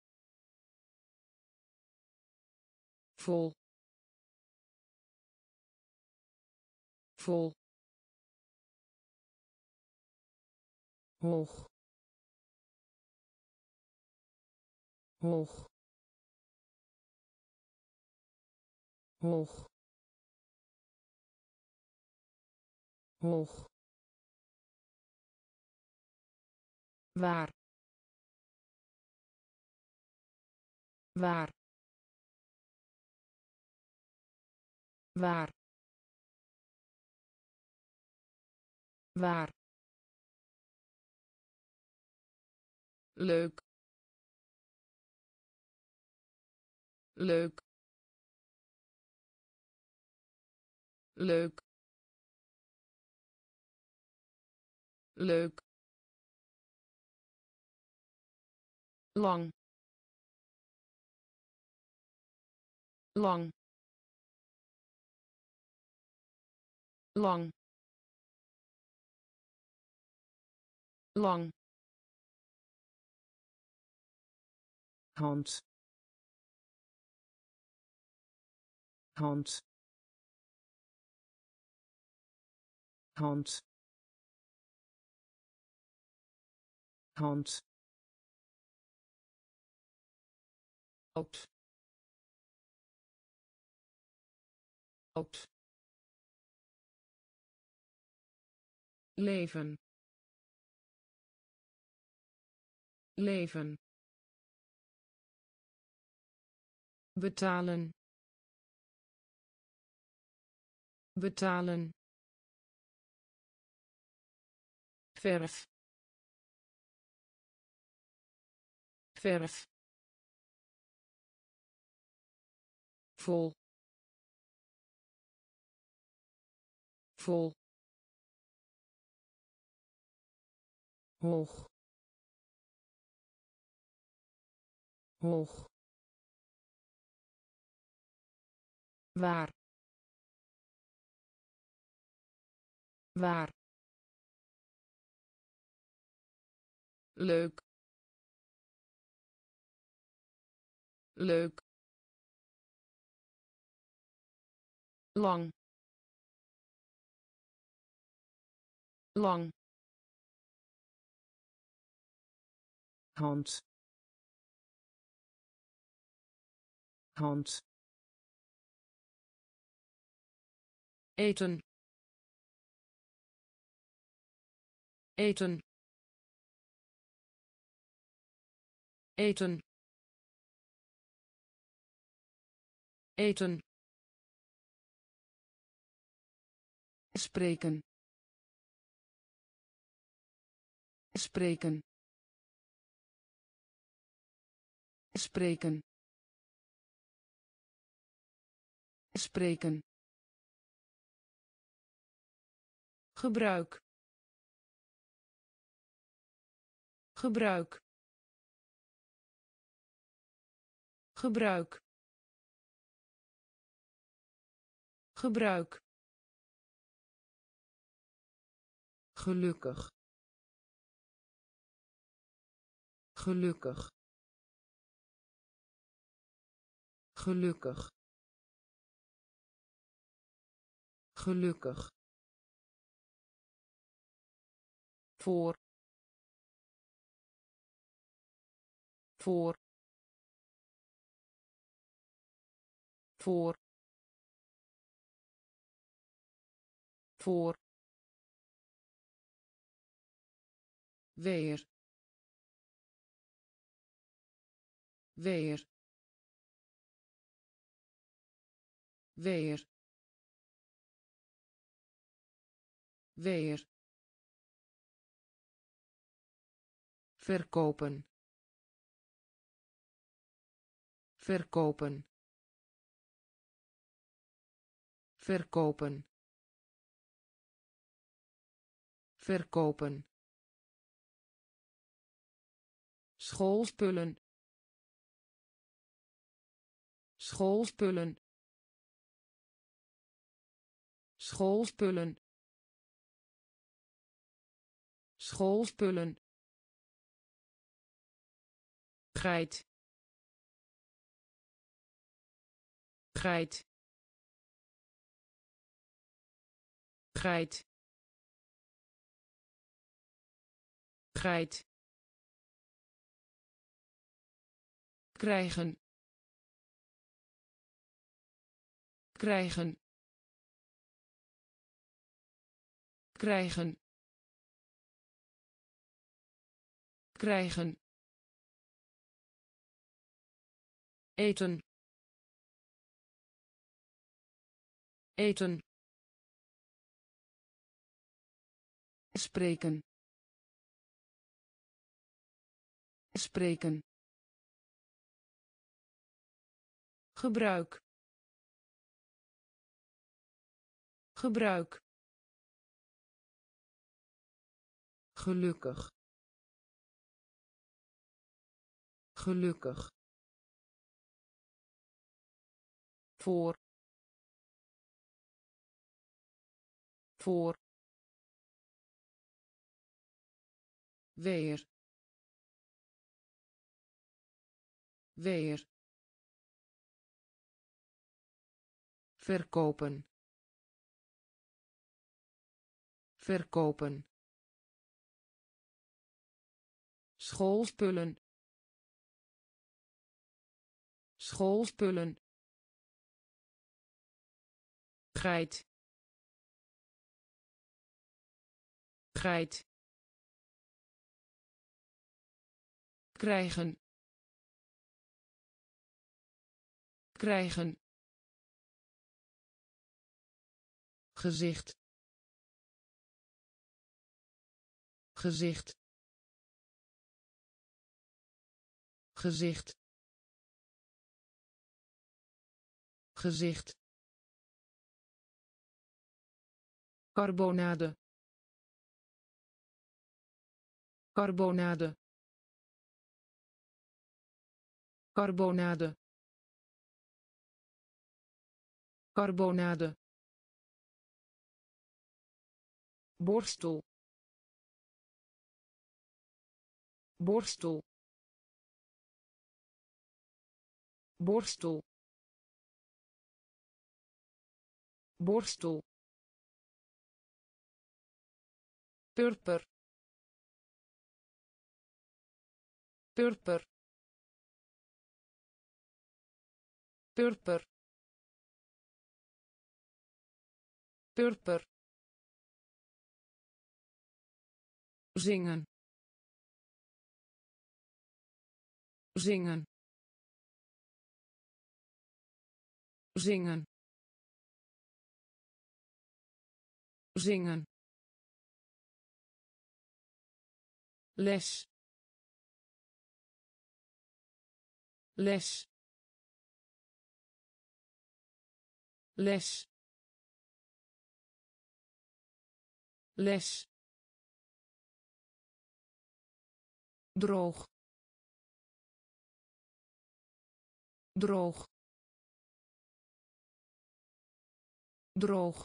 Vol. Vol. Hoog. Hoog. Hoog. Hoog. Waar. Waar. Waar. Waar. Leuk. Leuk. leuk leuk lang lang lang lang hand hand hand hand oud oud leven leven betalen betalen verf verf vol vol hoog hoog waar waar leuk leuk lang lang hand hand eten eten eten eten spreken spreken spreken spreken gebruik gebruik gebruik gebruik gelukkig gelukkig gelukkig gelukkig voor voor voor voor weer weer weer weer verkopen verkopen verkopen verkopen schoolspullen schoolspullen schoolspullen schoolspullen geit geit geit geit krijgen krijgen krijgen krijgen eten eten spreken spreken gebruik gebruik, gelukkig, gelukkig, voor, voor, weer, weer, verkopen, verkopen, schoolspullen, schoolspullen, geit, geit, krijgen, krijgen, gezicht, gezicht, gezicht, gezicht, carbonade, carbonade, carbonade, carbonade, borstel, borstel, borstel, borstel, purper, purper, purper, purper, zingen, zingen, zingen, zingen, les, les, les, les, droog, droog, droog,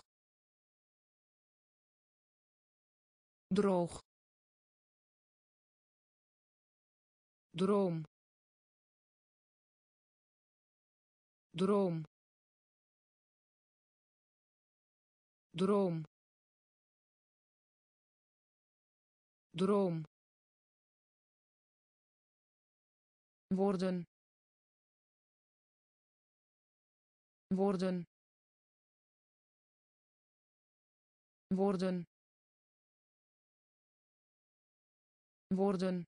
droog, droom, droom, droom, droom, worden, worden, worden, worden,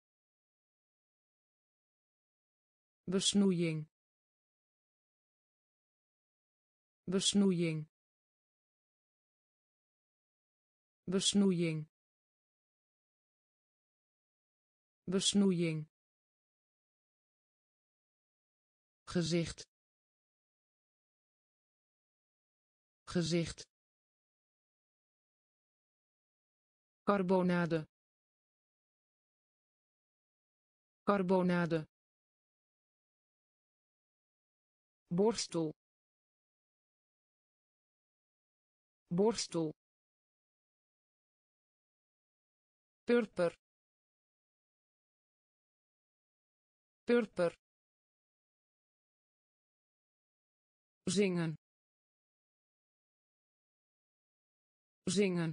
besnoeiing, besnoeiing, besnoeiing, besnoeiing, gezicht, gezicht, carbonade, carbonade, borstel, borstel, purper, purper, zingen, zingen,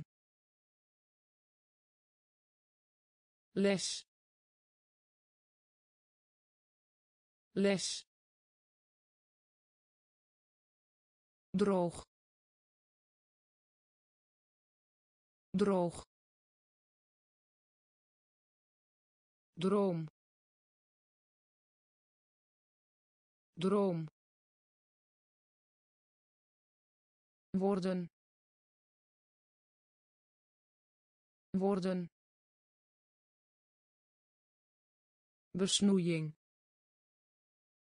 les, les, droog, droog, droom, droom, worden, worden, besnoeiing,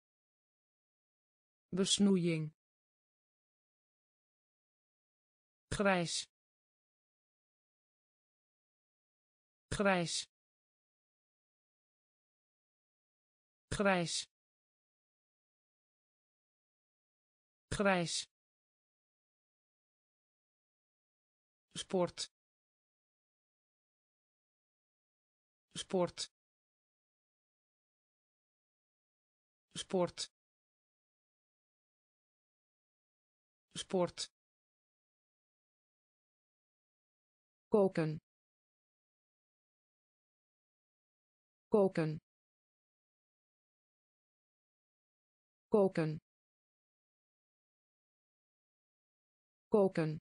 besnoeiing, grijs grijs grijs grijs sport sport sport sport koken koken koken koken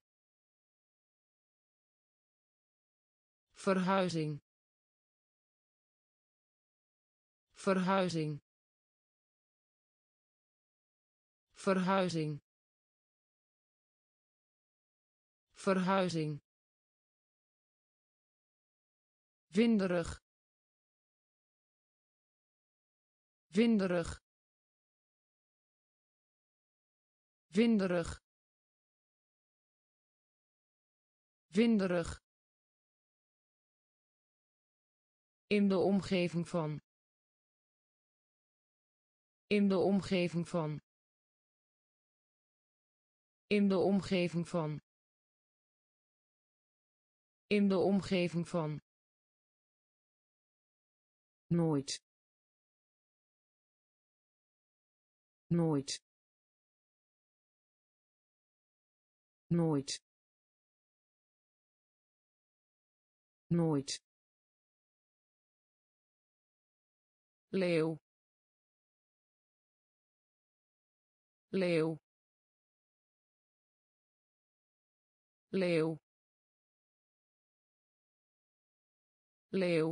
verhuizing verhuizing verhuizing verhuizing winderig winderig winderig winderig in de omgeving van in de omgeving van in de omgeving van in de omgeving van nooit nooit nooit nooit leeuw leeuw leeuw leeuw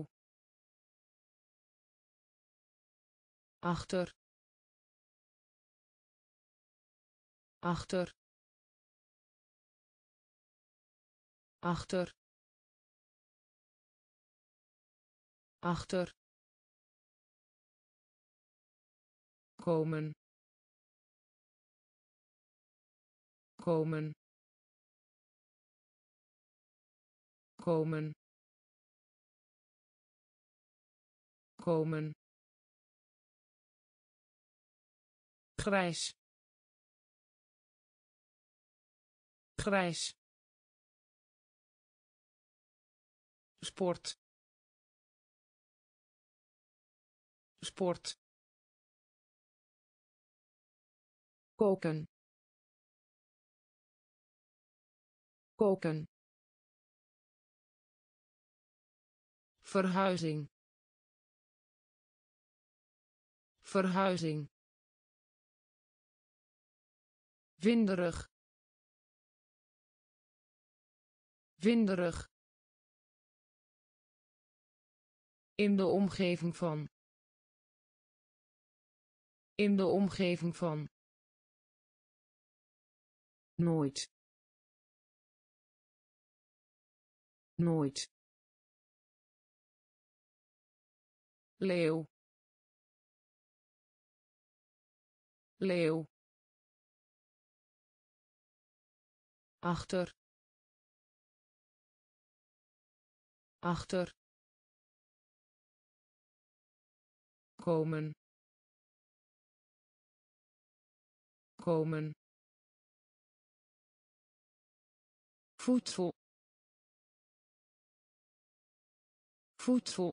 achter achter achter achter komen komen komen komen grijs grijs sport sport koken koken verhuizing verhuizing winderig winderig in de omgeving van in de omgeving van nooit nooit leeuw leeuw achter achter komen komen voedsel voedsel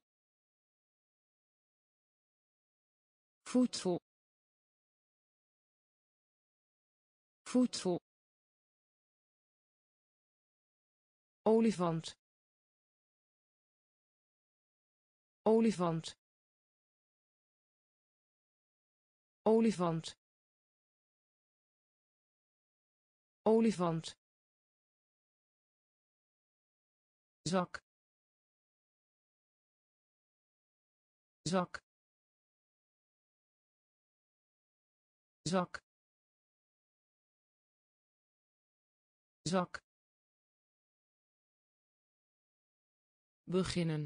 voedsel voedsel olifant olifant olifant olifant zak zak zak zak beginnen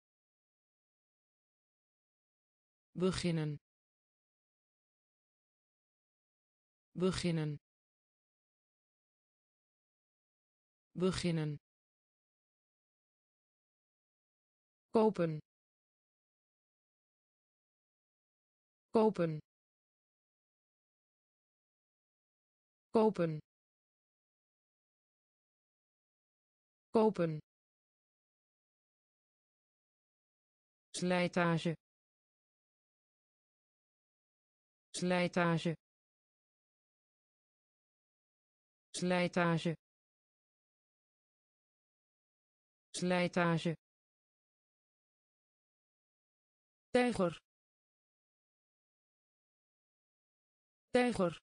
beginnen beginnen beginnen, kopen, kopen, kopen, kopen, slijtage, slijtage, slijtage, slijtage, tijger, tijger,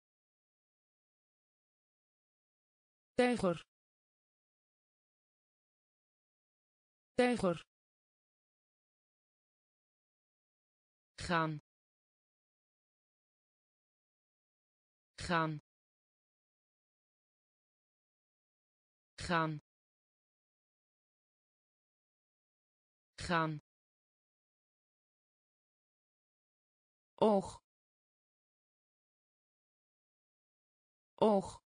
tijger, tijger, gaan, gaan, gaan, gaan, oog, oog,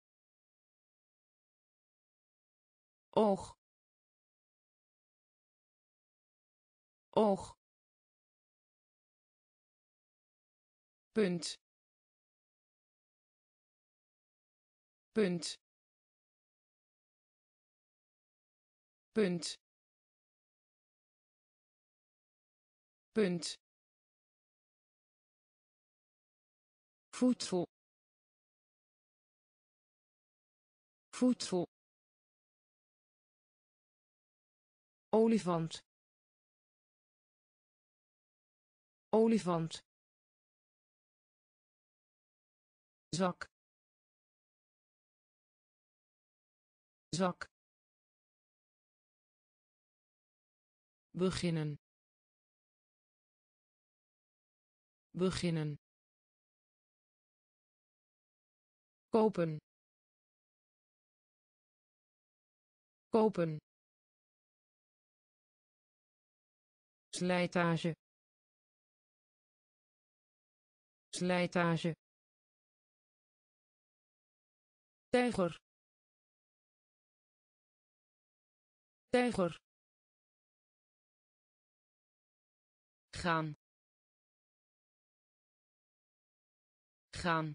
oog, oog, punt, punt, punt, punt, voedsel, voedsel, olifant, olifant, zak, zak, beginnen, beginnen, kopen, kopen, slijtage, slijtage, tijger, tijger, gaan, gaan,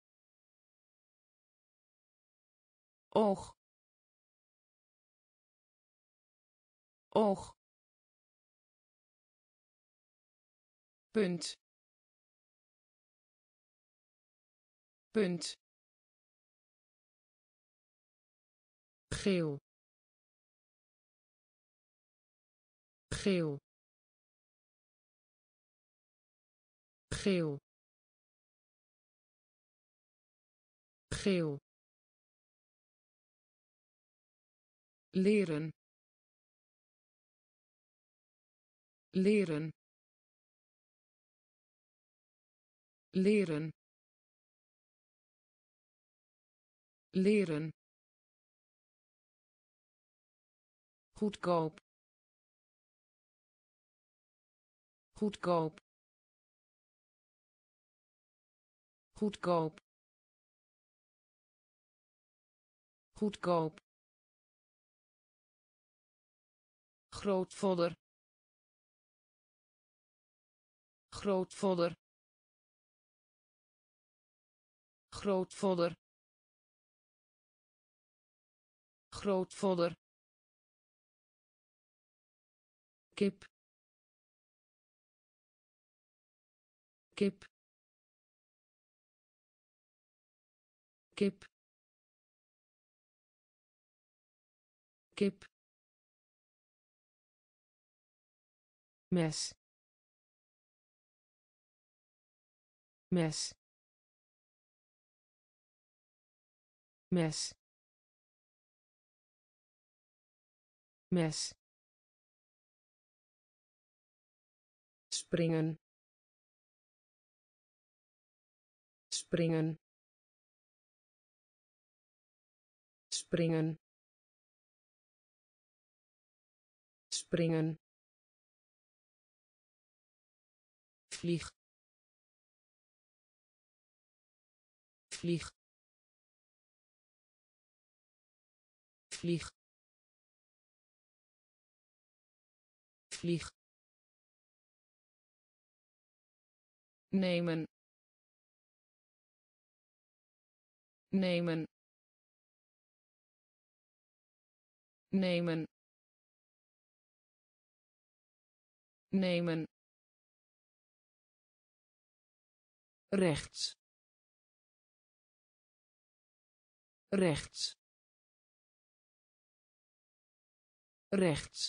oog, oog, punt, punt, geel, geel, geel, geel, leren, leren, leren, leren, goedkoop, goedkoop, goedkoop, goedkoop, grootvader, grootvader, grootvader, grootvader, kip, kip, kip, kip, mes, mes, mes, mes, springen, springen, springen, springen, vlieg, vlieg, vlieg vlieg nemen nemen nemen nemen rechts rechts rechts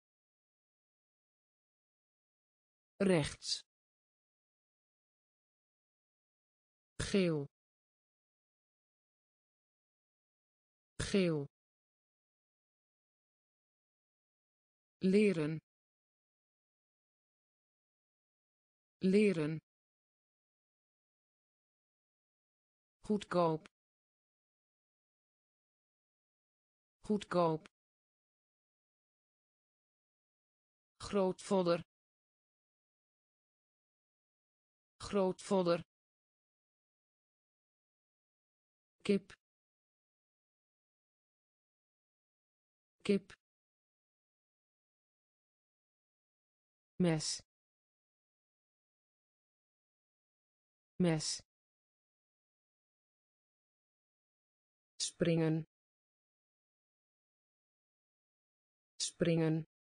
rechts geel geel leren leren goedkoop goedkoop grootvader grootvader kip kip mes mes springen springen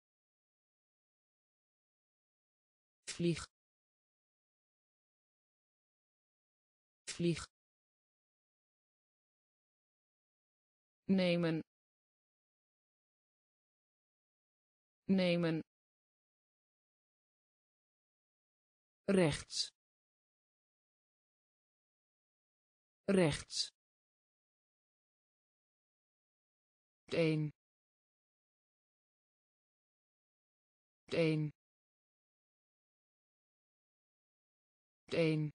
vlieg vlieg nemen nemen rechts rechts een een een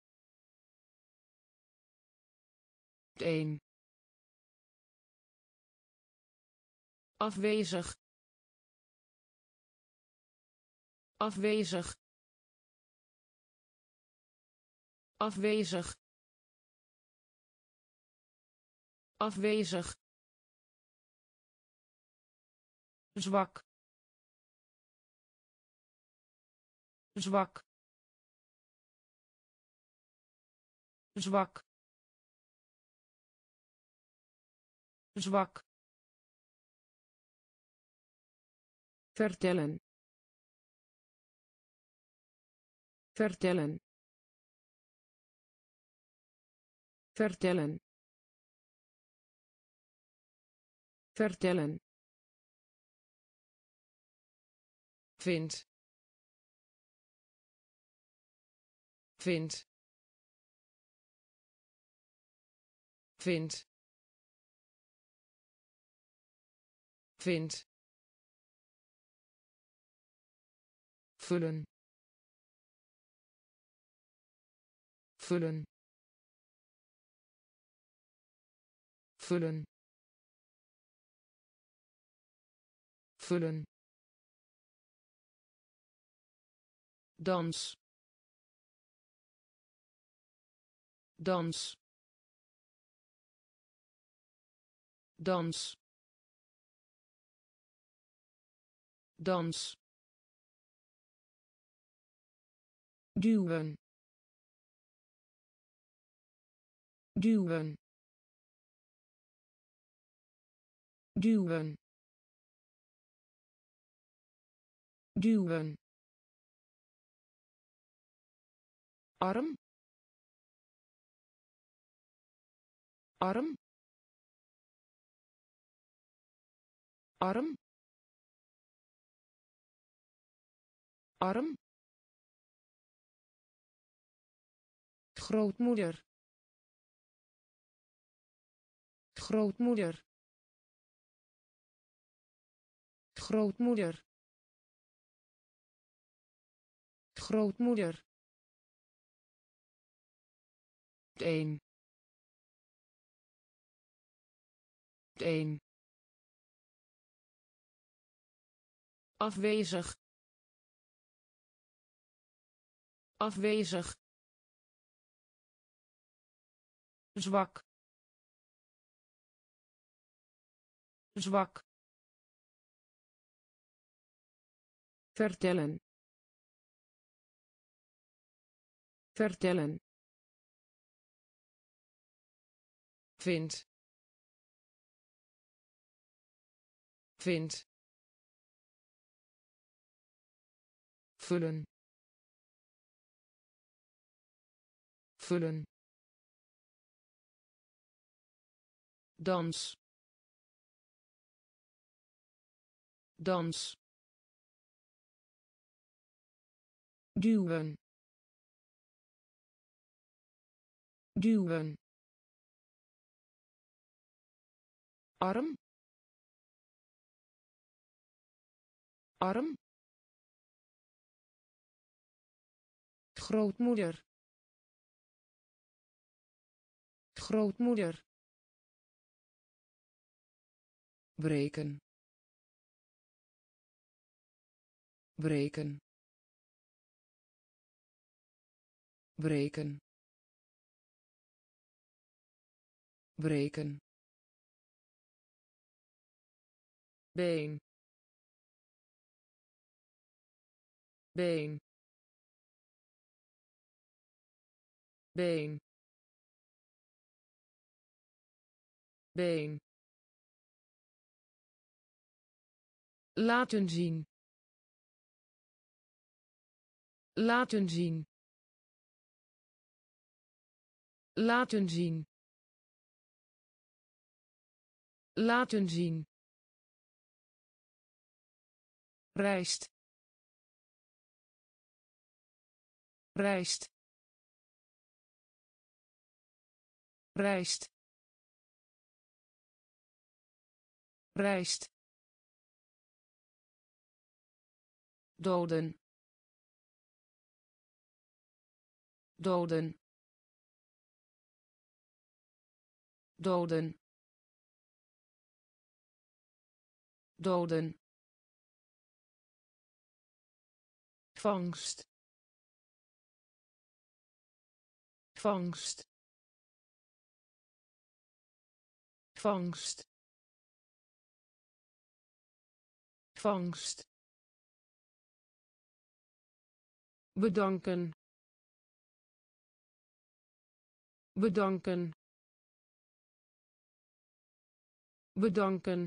een afwezig afwezig afwezig afwezig zwak zwak zwak zwak vertellen vertellen vertellen vertellen vind vind vind vind vullen vullen vullen vullen dans dans dans dans duwen duwen duwen duwen arm arm arm arm grootmoeder grootmoeder grootmoeder grootmoeder een een afwezig afwezig zwak zwak, vertellen, vertellen, vind, vind, vullen, vullen, dans, dans, duwen, duwen, arm, arm, grootmoeder, grootmoeder, breken, breken, breken, breken, been, been, been, been, laten zien, laten zien, laten zien, laten zien, rijst, rijst, rijst, rijst, doden, doden, doden, doden, vangst, vangst, vangst, vangst, bedanken, bedanken, bedanken,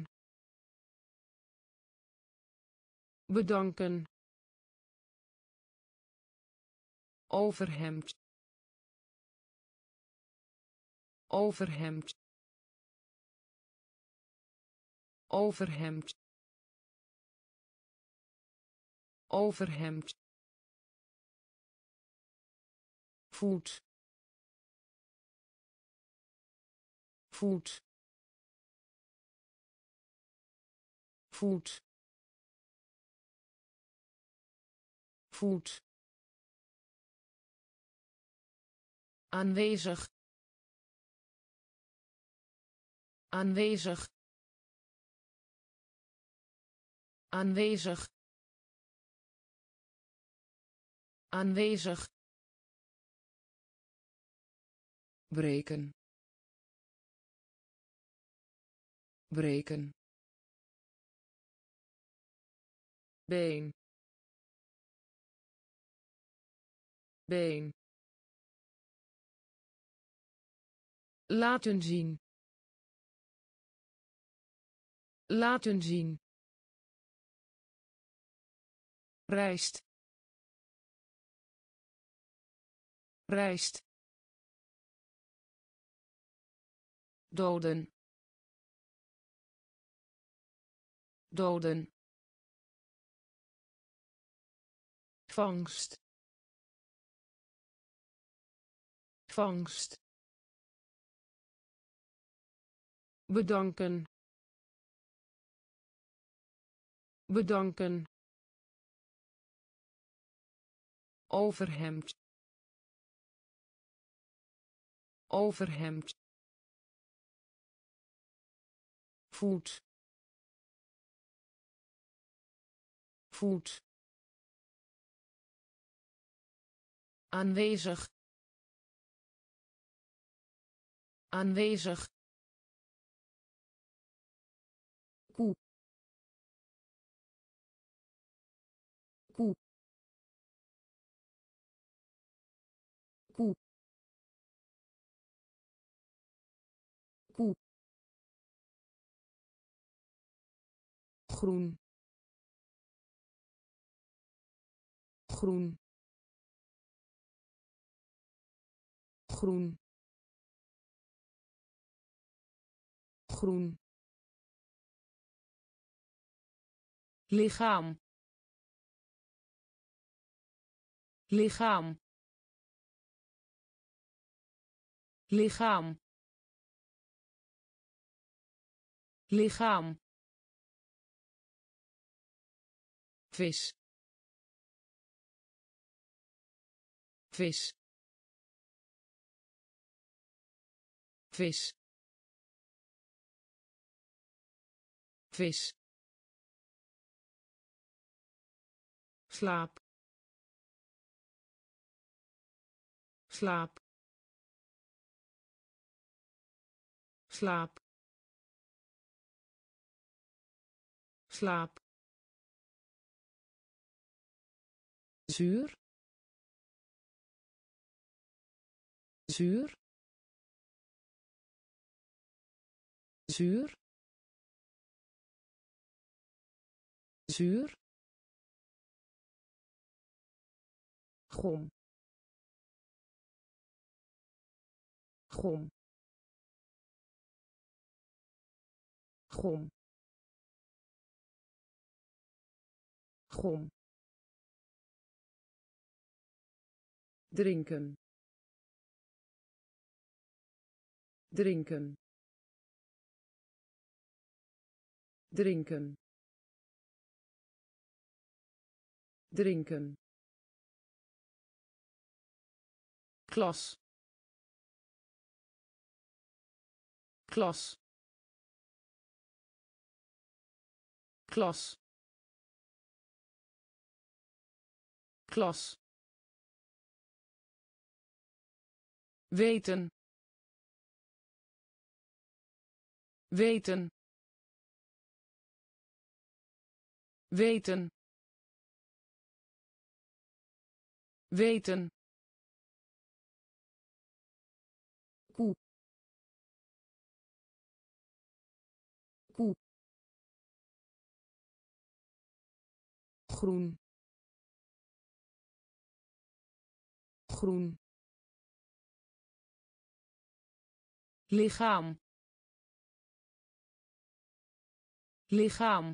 bedanken, overhemd, overhemd, overhemd, overhemd, voet, voet, voet, voet, aanwezig, aanwezig, aanwezig, aanwezig, breken, breken, been, been, laten zien, laten zien, rijst, rijst, doden, doden, vangst, vangst, bedanken, bedanken, overhemd, overhemd, voet, voet, aanwezig, aanwezig, groen groen groen groen lichaam lichaam lichaam lichaam vis vis vis vis slaap slaap slaap slaap zuur zuur zuur zuur gom gom gom gom drinken drinken drinken drinken klas klas klas klas weten weten weten weten koe koe groen groen lichaam lichaam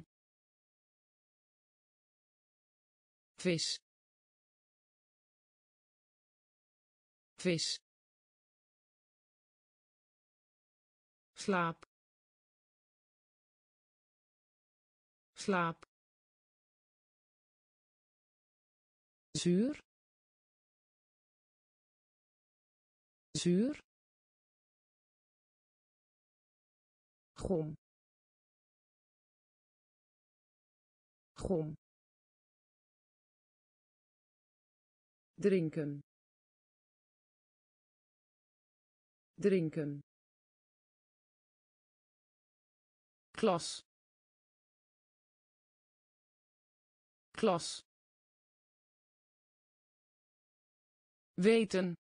vis vis slaap slaap zuur zuur gom gom drinken drinken klas klas weten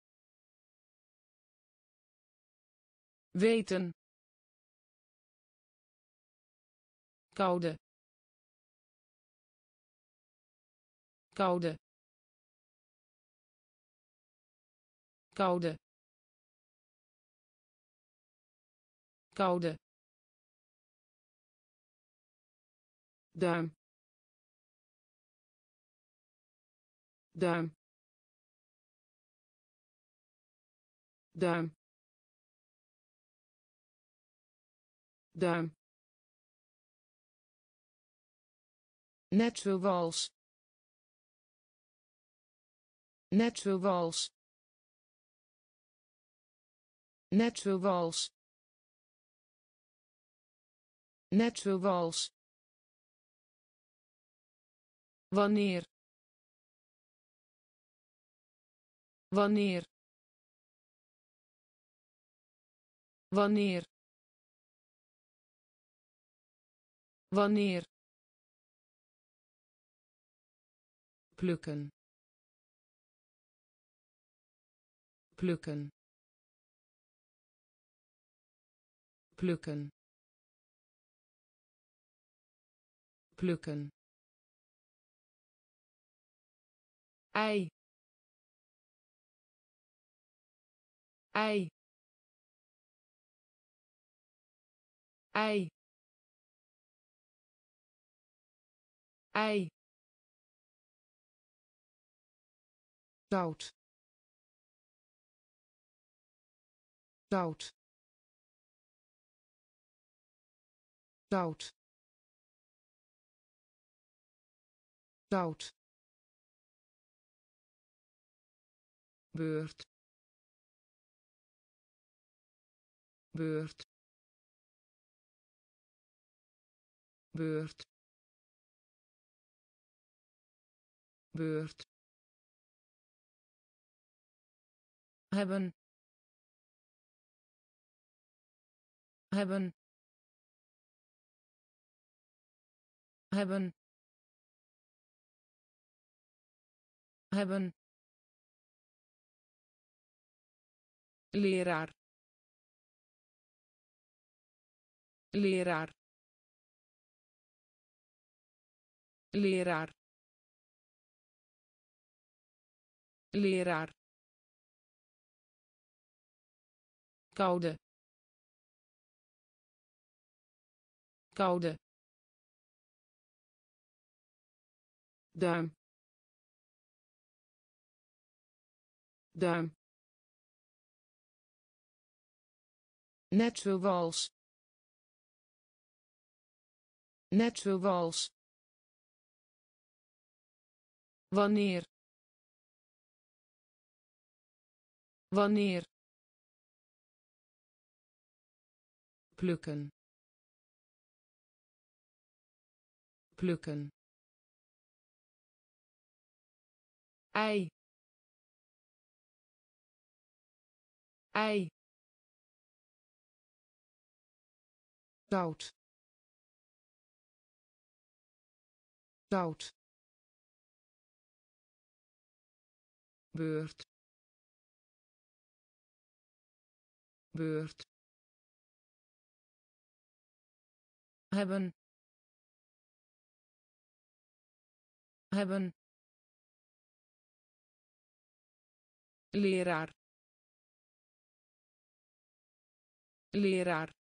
weten koude koude koude koude duim duim duim duim net zoals net zoals net zoals net zoals wanneer wanneer wanneer wanneer plukken plukken plukken plukken, ei, ei, ei, ei, zout, zout, zout, zout, beurt, beurt, beurt, beurt, hebben, hebben, hebben, hebben, leraar, leraar, leraar, leraar, koude, koude, duim, duim, net zoals, net zoals, wanneer, wanneer, plukken, plukken, ei, ei, zout, zout, beurt, beurt, hebben, hebben, leraar, leraar,